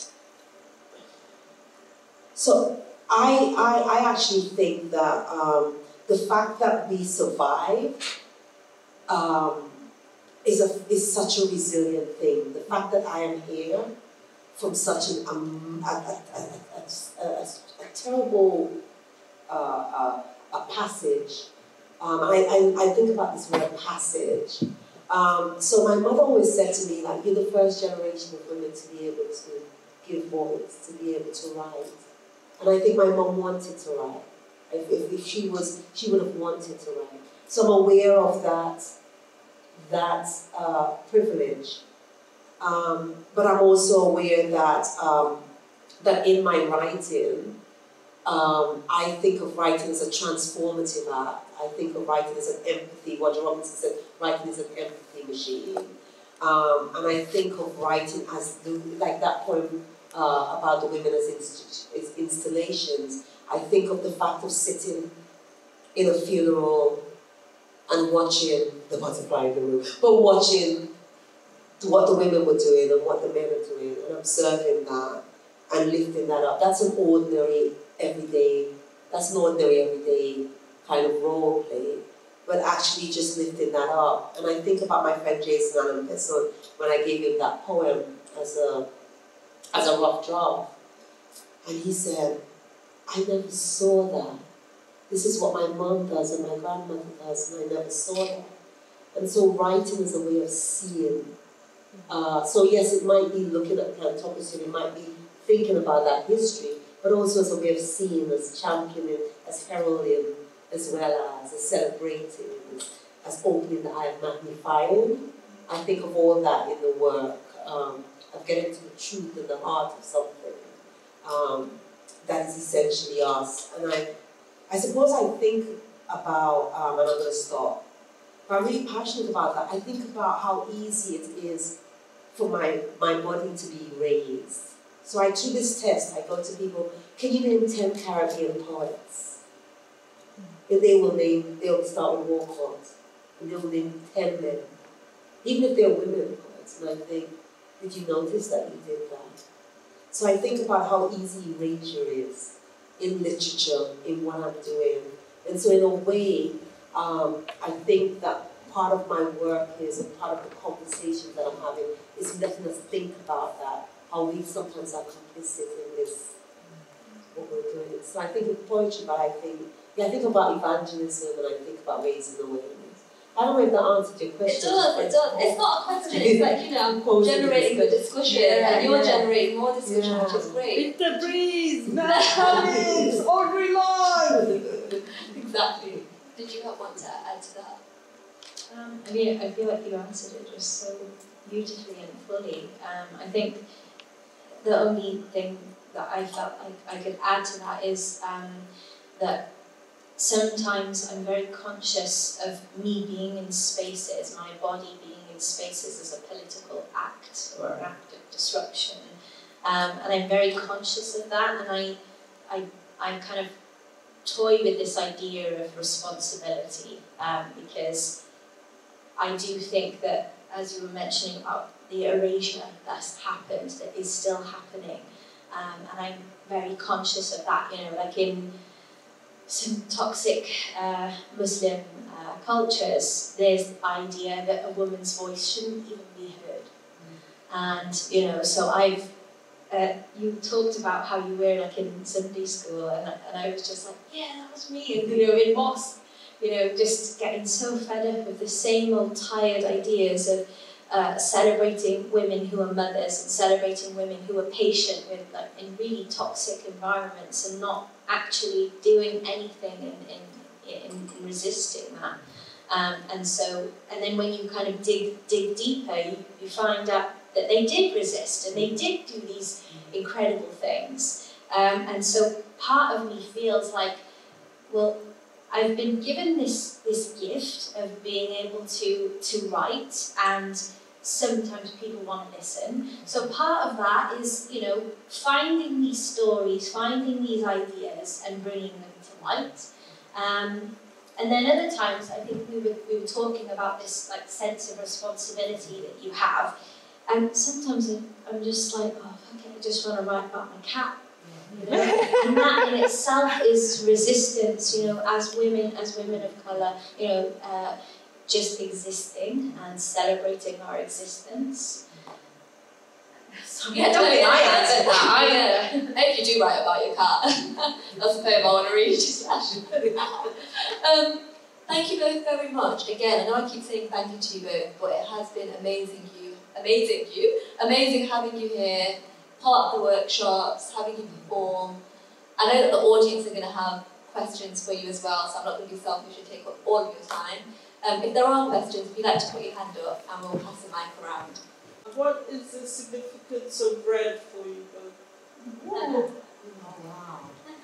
So I, I, I actually think that um, the fact that we survived um, is, a, is such a resilient thing. The fact that I am here from such an, um, a, a, a, a, a, a terrible uh, uh, a passage. Um, I, I, I think about this word passage. Um, so my mother always said to me, like, you're the first generation of women to be able to give voice, to be able to write. And I think my mom wanted to write. If, if, if she was, she would have wanted to write. So I'm aware of that, that uh, privilege. Um, but I'm also aware that, um, that in my writing, um, I think of writing as a transformative art. I think of writing as an empathy. Roger Robinson said, writing is an empathy machine. Um, and I think of writing as, the, like that poem uh, about the women as, inst as installations. I think of the fact of sitting in a funeral and watching the butterfly in the room, but watching what the women were doing and what the men are doing, and observing that and lifting that up. That's an ordinary, everyday, that's an ordinary, everyday kind of role play, but actually just lifting that up. And I think about my friend Jason Allen Pesson when I gave him that poem as a, as a rough draft. And he said, I never saw that. This is what my mom does and my grandmother does, and I never saw that. And so writing is a way of seeing. Uh, so yes, it might be looking at plantocracy, it might be thinking about that history, but also as a way of seeing, as championing, as heralding, as well as, as celebrating, as, as opening the eye, magnifying. I think of all that in the work, um, of getting to the truth and the heart of something um, that is essentially us. And I, I suppose I think about, um, and I'm going to stop, but I'm really passionate about that. I think about how easy it is for my, my body to be raised. So I do this test, I go to people, can you name ten Caribbean poets? And they will name, they'll start with Walcott, and they'll name ten men. Even if they're women poets, and I think, did you notice that you did that? So I think about how easy erasure is in literature, in what I'm doing. And so in a way, um, I think that part of my work is, and part of the conversations that I'm having, is letting us think about that, how we sometimes are complicit in this, what we're doing. So I think of poetry, but I think, yeah, I think about evangelism, and I think about raising awareness. I don't know if that answered your question. It does, it does. It's not a question, it's like, you know, I'm generating the discussion, yeah, and you're yeah. generating more discussion, yeah. which is great. It's the breeze, now coming, ordinary life! Exactly. Did you have one to add to that? Um, I mean, I feel like you answered it just so beautifully and fully. Um, I think the only thing that I felt like I could add to that is um, that sometimes I'm very conscious of me being in spaces, my body being in spaces as a political act or an act of disruption. Um, and I'm very conscious of that, and I, I, I kind of toy with this idea of responsibility um, because I do think that, as you were mentioning about the erasure that's happened, that is still happening, um, and I'm very conscious of that, you know, like in some toxic uh, Muslim uh, cultures, there's the idea that a woman's voice shouldn't even be heard. Mm. And, you know, so I've, uh, you talked about how you were like in Sunday school, and, and I was just like, yeah, that was me, and, you know, in mosque, you know, just getting so fed up with the same old tired ideas of uh, celebrating women who are mothers and celebrating women who are patient with, like, in really toxic environments and not actually doing anything in, in, in, in resisting that. Um, and so, and then when you kind of dig, dig deeper, you, you find out that they did resist and they did do these incredible things. Um, and so part of me feels like, well, I've been given this, this gift of being able to, to write, and sometimes people want to listen. So part of that is, you know, finding these stories, finding these ideas and bringing them to light. Um, and then other times, I think we were, we were talking about this like sense of responsibility that you have. And sometimes I'm just like, oh, fuck it, I just want to write about my cat. You know? And that in itself is resistance, you know, as women, as women of colour, you know, uh, just existing and celebrating our existence. So, yeah, don't think I answered that. I, uh, I hope you do write about your cat. That's a poem I want to read. um, thank you both very much. Again, I know I keep saying thank you to you both, but it has been amazing you, amazing you, amazing having you here, part of the workshops, having you perform. I know that the audience are going to have questions for you as well, so I'm not going to be selfish and take up all of your time. Um, if there are questions, if you'd like to put your hand up and we'll pass the mic around. What is the significance of red for you both? Oh, wow.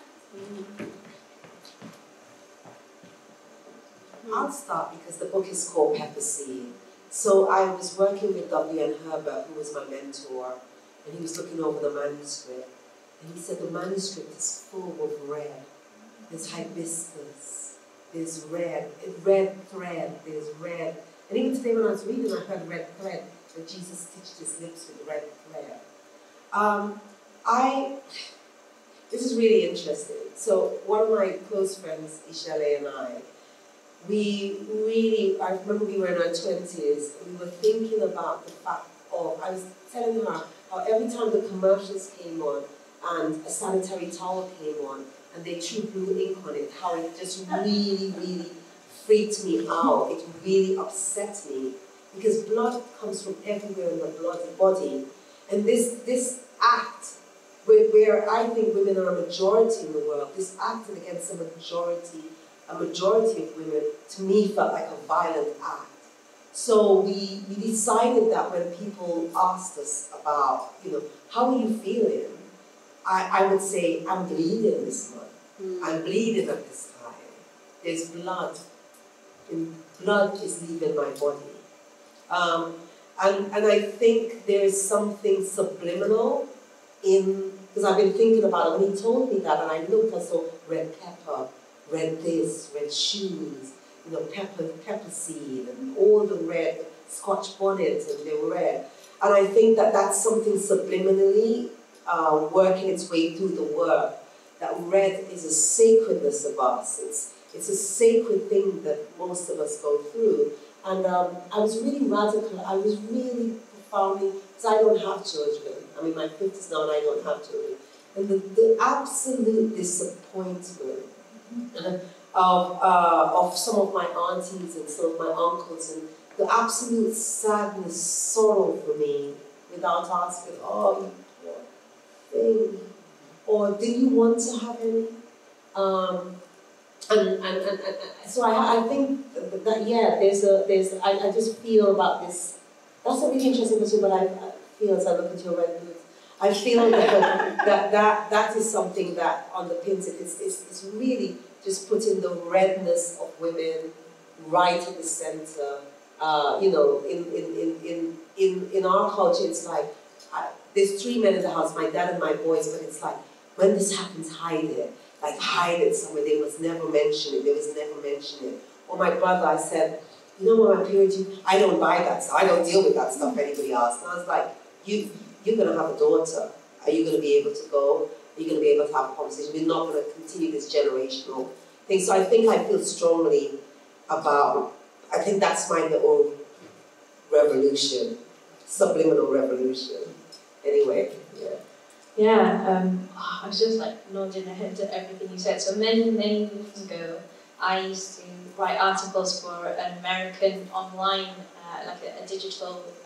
I'll start because the book is called Pepper Seed. So I was working with W N Herbert, who was my mentor, and he was looking over the manuscript. And he said the manuscript is full of red. There's hibiscus, there's red, red thread, there's red. And even today when I was reading, I heard red thread, that Jesus stitched his lips with red thread. Um, I, this is really interesting. So one of my close friends, Ishale, and I, we really, I remember we were in our twenties, and we were thinking about the fact of, I was telling her how every time the commercials came on and a sanitary towel came on and they threw blue ink on it, how it just really, really freaked me out. It really upset me because blood comes from everywhere in the blood body. And this, this act, where, where I think women are a majority in the world, this acting against a majority, a majority of women, to me felt like a violent act. So we, we decided that when people asked us about, you know, how are you feeling? I, I would say, I'm bleeding this month. Mm. I'm bleeding at this time. There's blood. And blood is leaving my body. Um, and, and I think there is something subliminal in, because I've been thinking about it. When he told me that, and I looked, I saw red pepper, red this, red shoes, you know, pepper, pepper seed, and all the red Scotch bonnets, and they were red. And I think that that's something subliminally uh, working its way through the work. That red is a sacredness of us. It's, it's a sacred thing that most of us go through. And um, I was really radical. I was really profoundly, because I don't have children. I'm in my fifties now and I don't have children. And the, the absolute disappointment of, uh, of some of my aunties and some of my uncles, and the absolute sadness, sorrow for me, without asking, oh, you poor thing, or did you want to have any? Um, and, and, and, and so I, I think that, that, yeah, there's a, there's, I, I just feel about this, that's a really interesting question, but I, I feel as I look at your red boots, I feel that, that, that that is something that underpins it. It's, it's, it's really just putting the redness of women right in the center. Uh, you know, in, in, in, in, in, in our culture, it's like, I, there's three men in the house, my dad and my boys, but it's like, when this happens, hide it. Like, hide it somewhere. They must never mention it. They must never mention it. Or my brother, I said, you know what, my period, I don't buy that stuff. I don't deal with that stuff anybody else. And I was like, you, you're going to have a daughter. Are you going to be able to go? Are you going to be able to have a conversation? We're not going to continue this generational thing. So I think I feel strongly about, I think that's my little revolution, subliminal revolution. Anyway, yeah. Yeah, um, I was just like nodding ahead to everything you said. So many, many years ago, I used to write articles for an American online, uh, like a, a digital uh,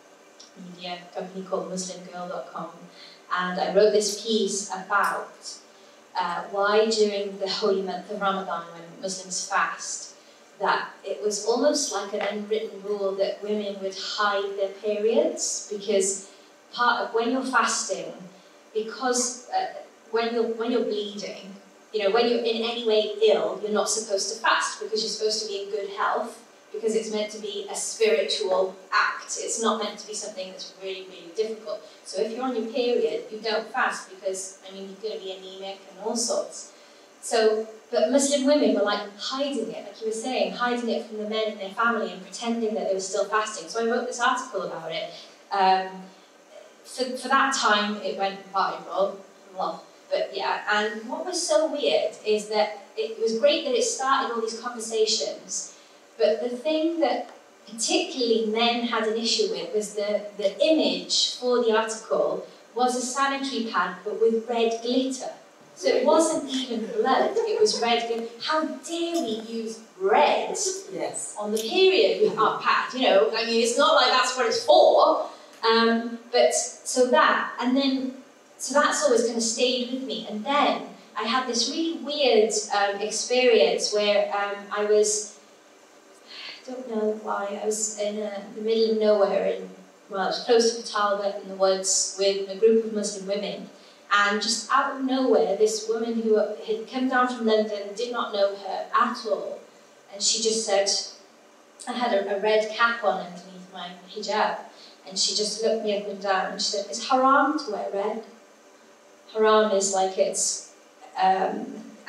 media company called Muslim Girl dot com, and I wrote this piece about uh, why during the holy month of Ramadan, when Muslims fast, that it was almost like an unwritten rule that women would hide their periods, because part of when you're fasting, because uh, when you're when you're bleeding, you know, when you're in any way ill, you're not supposed to fast because you're supposed to be in good health, because it's meant to be a spiritual act. It's not meant to be something that's really, really difficult. So if you're on your period, you don't fast because, I mean, you're going to be anemic and all sorts. So, but Muslim women were like hiding it, like you were saying, hiding it from the men in their family and pretending that they were still fasting. So I wrote this article about it. Um, for, for that time, it went viral. Well, but yeah, and what was so weird is that it was great that it started all these conversations, but the thing that particularly men had an issue with was the, the image for the article was a sanitary pad, but with red glitter. So it wasn't even blood, it was red glitter. How dare we use red yes. on the period pad, you know? I mean, it's not like that's what it's for. Um, but, so that, and then, so that's always kind of stayed with me. And then I had this really weird um, experience where um, I was, I don't know why, I was in a, the middle of nowhere, in, well, I was close to Talbot in the woods with a group of Muslim women. And just out of nowhere, this woman who had come down from London, did not know her at all. And she just said, I had a, a red cap on underneath my hijab. And she just looked me up and down and she said, it's haram to wear red. Haram is like it's, um,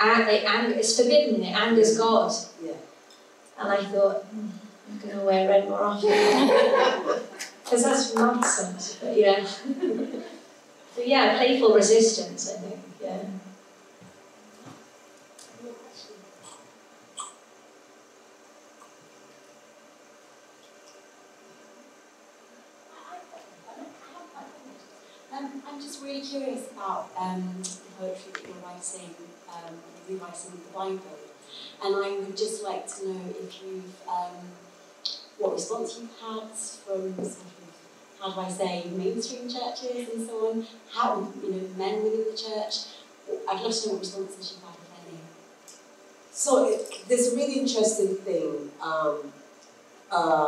it it's forbidden, it angers God. Yeah. And I thought, hmm, I'm going to wear red more often. Because that's nonsense, but yeah. So yeah, playful resistance, I think, yeah. Um, I'm just really curious about um, the poetry that you're writing, um, rewriting the Bible, and I would just like to know if you've, um, what response you've had from sort of, how do I say, mainstream churches and so on, how, you know, men within the church. I'd love to know what responses you've had, if any. So it, there's a really interesting thing. Um, uh,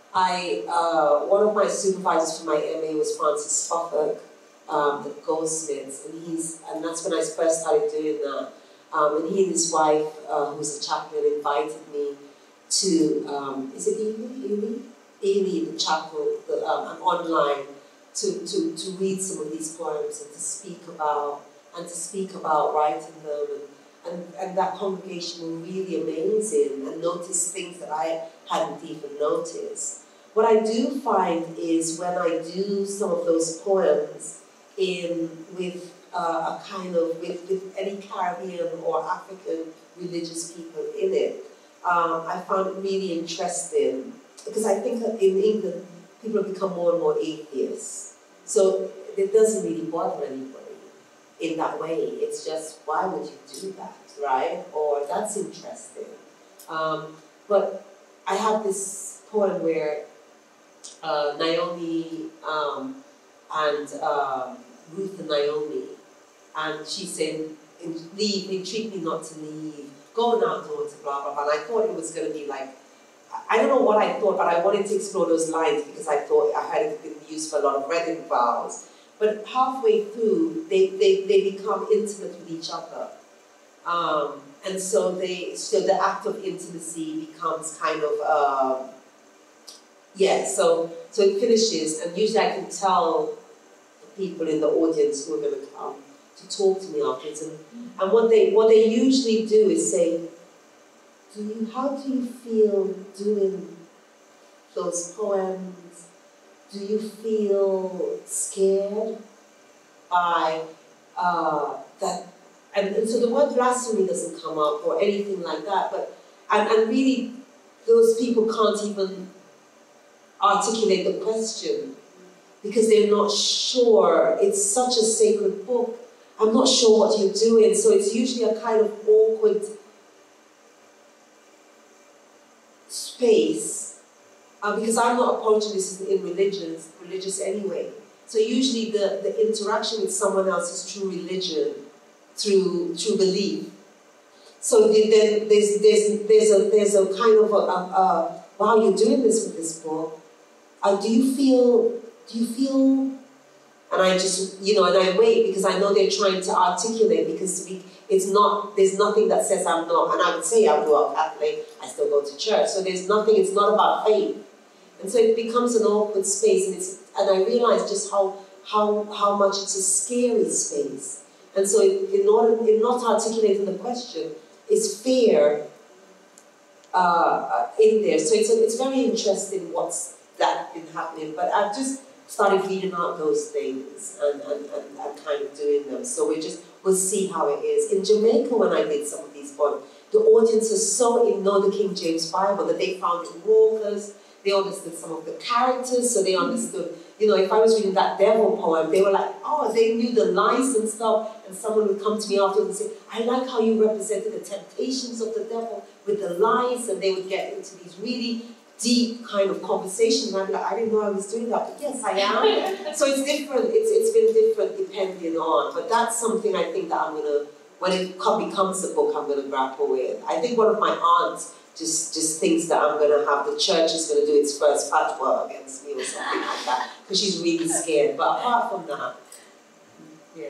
I, uh, one of my supervisors for my M A was Francis Suffolk, um, the Goldsmiths, and he's, and that's when I first started doing that. Um, and he and his wife, uh, who's a chaplain, invited me to, um, is it Ely? Ely? Ely, the chapel, the, um, online, to, to, to read some of these poems and to speak about, and to speak about writing them. And, and, and that congregation was really amazing and noticed things that I hadn't even noticed. What I do find is when I do some of those poems in with uh, a kind of, with, with any Caribbean or African religious people in it, um, I found it really interesting because I think that in England, people have become more and more atheists. So it doesn't really bother anybody in that way. It's just, why would you do that, right? Or that's interesting. Um, but I have this poem where uh, Naomi um, and uh, Ruth and Naomi, and she said, leave, entreat me not to leave, go now, daughter, blah, blah, blah. And I thought it was going to be like, I don't know what I thought, but I wanted to explore those lines because I thought I had it been used for a lot of wedding vows. But halfway through, they, they, they become intimate with each other. Um, and so they so the act of intimacy becomes kind of, uh, yeah, so, so it finishes, and usually I can tell the people in the audience who are going to come to talk to me afterwards. And, and what, they, what they usually do is say, do you, how do you feel doing those poems? Do you feel scared by uh, that? And, and so the word blasphemy doesn't come up or anything like that, but, and, and really those people can't even articulate the question because they're not sure. It's such a sacred book. I'm not sure what you're doing. So it's usually a kind of awkward space, uh, because I'm not approaching this in religions, religious anyway. So usually the, the interaction with someone else is through religion, through through belief. So then there's there's there's a there's a kind of a, a, a wow, you're doing this with this book. Uh, do you feel do you feel? And I just you know, and I wait because I know they're trying to articulate because we, it's not, there's nothing that says I'm not, and I would say I'm not Catholic, I still go to church, so there's nothing, it's not about faith. And so it becomes an awkward space, and it's, and I realize just how, how, how much it's a scary space. And so in order, in not articulating the question, is fear uh, in there. So it's, a, it's very interesting what's that been happening, but I've just started reading out those things and, and, and, and kind of doing them. So we just, we'll see how it is. In Jamaica, when I did some of these poems, the audiences so in know the King James Bible that they found it raucous, they understood some of the characters, so they understood, you know, if I was reading that devil poem, they were like, oh, they knew the lines and stuff, and someone would come to me afterwards and say, I like how you represented the temptations of the devil with the lies, and they would get into these really deep kind of conversations, and I'd be like, I didn't know I was doing that, but yes, I am. So it's different, it's, it's been different depending on, but that's something I think that I'm gonna, when it becomes a book, I'm gonna grapple with. I think one of my aunts just, just thinks that I'm gonna have, the church is gonna do its first fatwa against me or something like that, because she's really scared, but apart from that, yeah.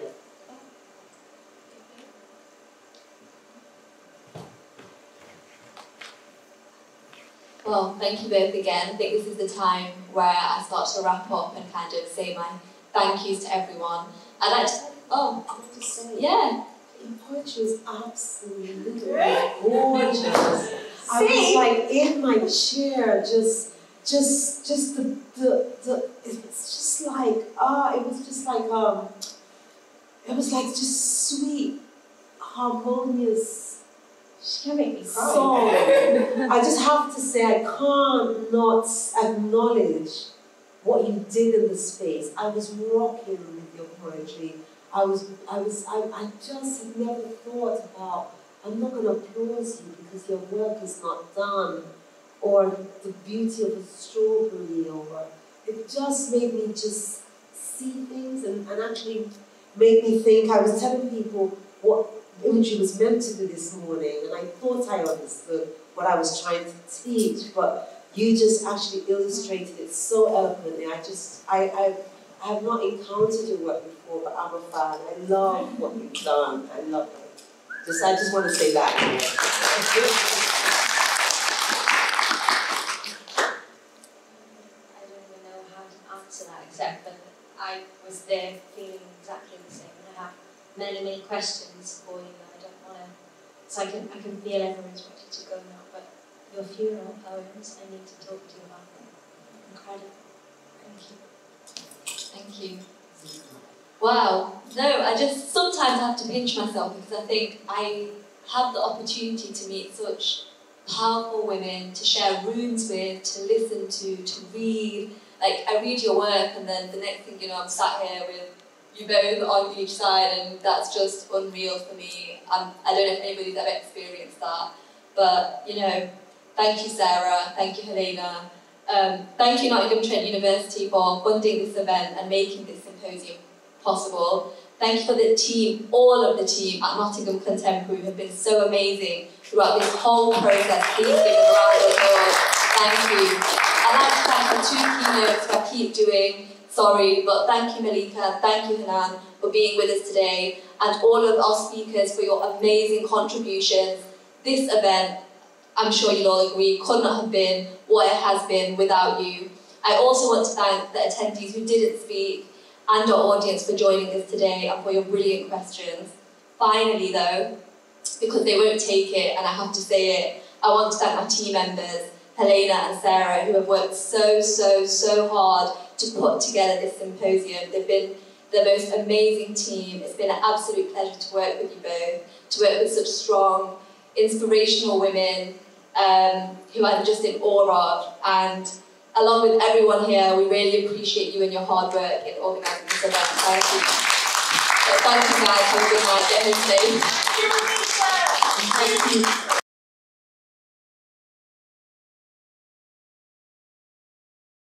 Well, thank you both again. I think this is the time where I start to wrap up and kind of say my thank yous to everyone. I'd like to, oh, I want to say, yeah. your poetry is absolutely gorgeous. I was like in my chair, just, just, just the, the, the it's just like, ah, it was just like, um, it was like just sweet, harmonious, She can make me cry. song. I just have to say, I can't not acknowledge what you did in the space. I was rocking with your poetry. I was, I was, I, I just had never thought about, I'm not going to applaud you because your work is not done, or the beauty of a strawberry, or it just made me just see things and, and actually made me think. I was telling people what imagery was meant to do this morning, and I thought I understood what I was trying to teach, but you just actually illustrated it so eloquently. I just, I, I, I have not encountered your work before, but I'm a fan. I love what you've done. I love it. Just, I just want to say that. I don't even know how to answer that, except that I was there feeling exactly the same. And I have many, many questions for you, and I don't want to. So I can, I can feel everyone's ready to go now. But your funeral poems, I need to talk to you about them. Incredible. Thank you. Thank you. Wow. No, I just sometimes have to pinch myself because I think I have the opportunity to meet such powerful women, to share rooms with, to listen to, to read. Like, I read your work and then the next thing you know, I'm sat here with you both on each side, and that's just unreal for me. Um, I don't know if anybody's ever experienced that, but, you know, thank you, Sarah. Thank you, Helena. Um, thank you, Nottingham Trent University, for funding this event and making this symposium possible. Thank you for the team, all of the team at Nottingham Contemporary who have been so amazing throughout this whole process. Please give them a round of applause. Thank you. I'd like to thank the two keynotes who I keep doing. Sorry, but thank you, Malika, thank you, Hanan, for being with us today, and all of our speakers for your amazing contributions. This event, I'm sure you'll all agree, could not have been what it has been without you. I also want to thank the attendees who didn't speak and our audience for joining us today and for your brilliant questions. Finally though, because they won't take it and I have to say it, I want to thank my team members, Helena and Sarah, who have worked so, so, so hard to put together this symposium. They've been the most amazing team. It's been an absolute pleasure to work with you both, to work with such strong, inspirational women um, who I'm just in awe of. And along with everyone here, we really appreciate you and your hard work in organising this event. Thank you. So thank you guys. Have a good night. Get home safe. Thank you.